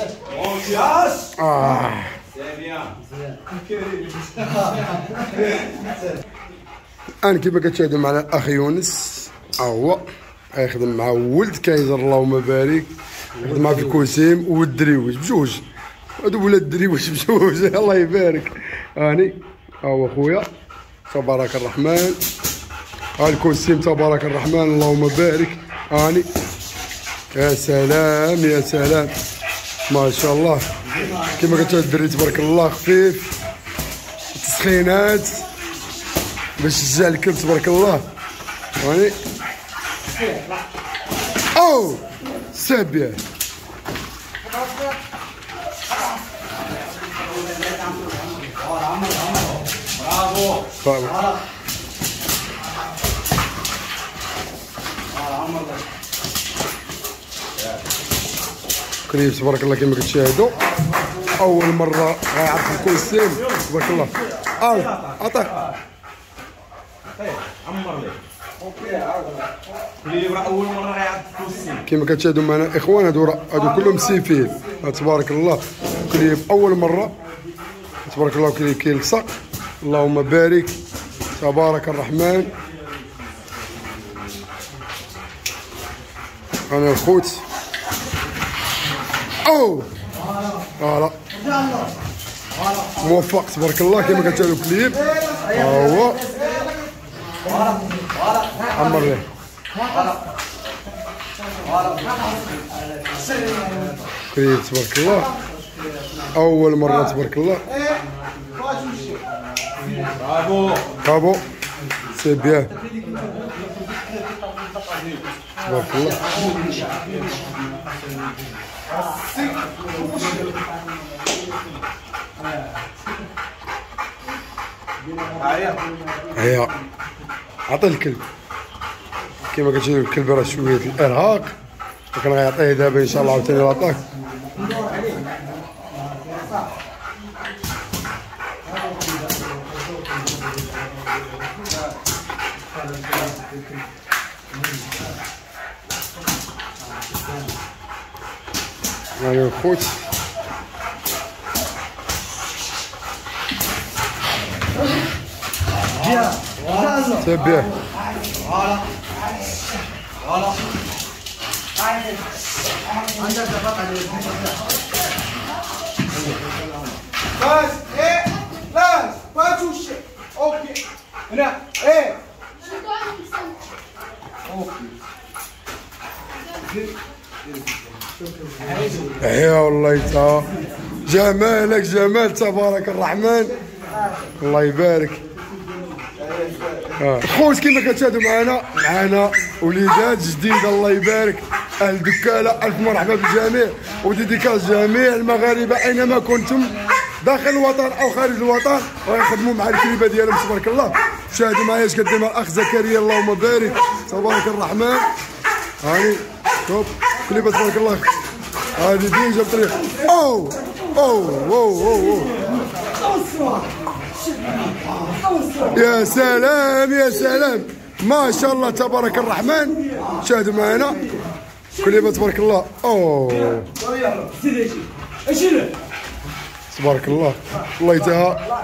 الآن كما كتشاهدوا معنا الأخ يونس هو يخدم مع ولد كايزر اللهم بارك. يخدم مع في الكوسيم وولد درويش بجوج. هادو ولاد درويش بجوج الله يبارك. هاني هو خويا تبارك الرحمن. الكوسيم تبارك الرحمن اللهم بارك. هاني يا سلام يا سلام ما شاء الله كما كتشاهد الدري تبارك الله خفيف. تسخينات باش تشجع الكلب تبارك الله. هاني اوه سابيا برافو. كريم تبارك الله كما كتشاهدوا اول مره غيعرف الكوستيم تبارك الله. عطيه عمر ليه كليب راه اول مره غيعرف الكوستيم كما كتشاهدوا معنا الاخوان. هادو كلهم سيفيل تبارك الله. كليب اول مره تبارك الله كيلصق. اللهم بارك تبارك الرحمن. انا الخوت او فوالا موفق تبارك الله كما كتشوفوا الكليب. ها هو عمر ليه كليب تبارك الله اول مره تبارك الله. برافو سي بيان تبارك الله. هيا عطي الكلب كيما كتشوفوا الكلب راه شويه الارهاق، ولكن غيعطيه دابا ان شاء الله عاوتاني لاطاك. هاني الخوت سي بيان بس ايه لا ما توشي اوكي هنا ايه يا والله تا جمالك جمال تبارك الرحمن. الله يبارك. خوت كيما كتشاهدوا معنا وليدات جديده. الله يبارك اهل دكاله، الف مرحبا بالجميع وديديكاس جميع المغاربه اينما كنتم داخل الوطن او خارج الوطن ويخدموا مع الكليبه ديالهم تبارك الله. شاهدوا معايا اش كدير مع الاخ زكريا. اللهم بارك تبارك الرحمن. هاني شوف كليبه تبارك الله. هذه ديجا بطريق او او او او يا سلام يا سلام ما شاء الله تبارك الرحمن. شاهدوا معنا كليبه تبارك الله. اوه تبارك الله. الله يتها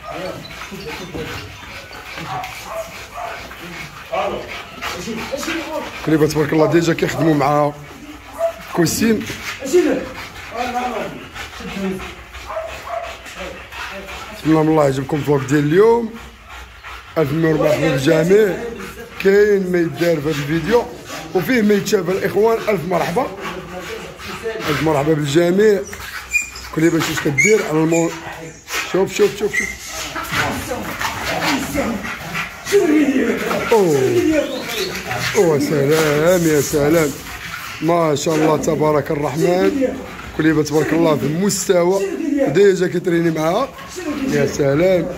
كليبه تبارك الله ديجا كيخدموا مع كوسين. نتمنى من الله يعجبكم الفلوق ديال اليوم. الف مرحبا بالجميع. كاين ما يدار في هذا الفيديو وفيه ما يتشاف الاخوان. الف مرحبا الف مرحبا بالجميع. كليبه شوف كدير على المو. شوف شوف شوف شوف اوه سلام يا سلام ما شاء الله تبارك الرحمن. كليبه تبارك الله في المستوى ديجا كتريني معاها. يا سلام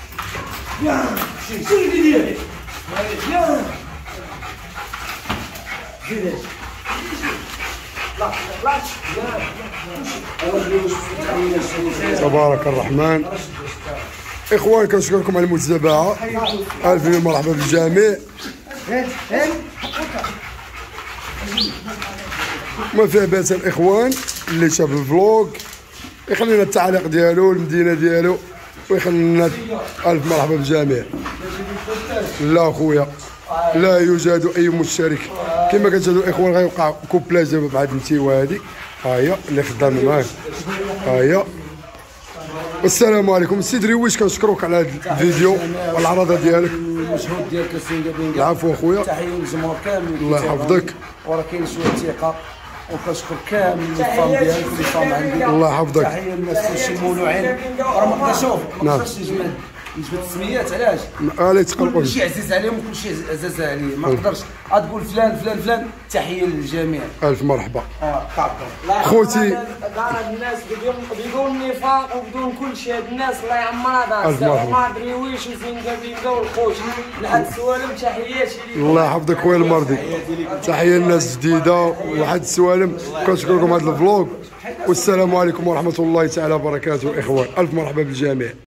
تبارك الرحمن. اخوان كنشكركم على المتابعه. الف مرحبا بالجميع. ما فيه باس الاخوان اللي شاف الفلوق يخلي لنا التعليق ديالو المدينه ديالو ويخلي لنا. الف مرحبا بالجميع. لا خويا لا يوجد اي مشترك كما كتشاهدوا الاخوان. غيوقع كوبلاج دابا بعد النتيوه هذه. ها هي اللي خدام معاه. ها هي. والسلام عليكم. السي درويش كنشكروك على هذا الفيديو والعرضه ديالك. المجهود ديالك السي قابين. العفو اخويا. تحيه للجمهور كامل. الله يحفظك. وراه كاين شويه ثقه وكنشكر كامل الفام ديالك والفام عندي. الله يحفظك. تحيه للناس كلشي مولوعين. راه ما نقدرش شوف ما نقدرش نجبد السميات. علاش؟ لا تقلقوا. كلشي عزيز عليهم وكلشي عزاز عليه. ما نقدرش غتقول فلان فلان فلان. تحيه للجميع. الف مرحبا طبعا خوتي. الناس بدون نفاق وبدون كل شيء. الناس الله يعمرها دار ما دريويش وزين قبيله والخوت لحد السوالم. تحياتي ليكم. الله يحفظك خويا المرضي. تحيه للناس جديده وحد السوالم. كنشكركم هذا الفلوق والسلام عليكم ورحمه الله تعالى وبركاته. اخوان الف مرحبا بالجميع.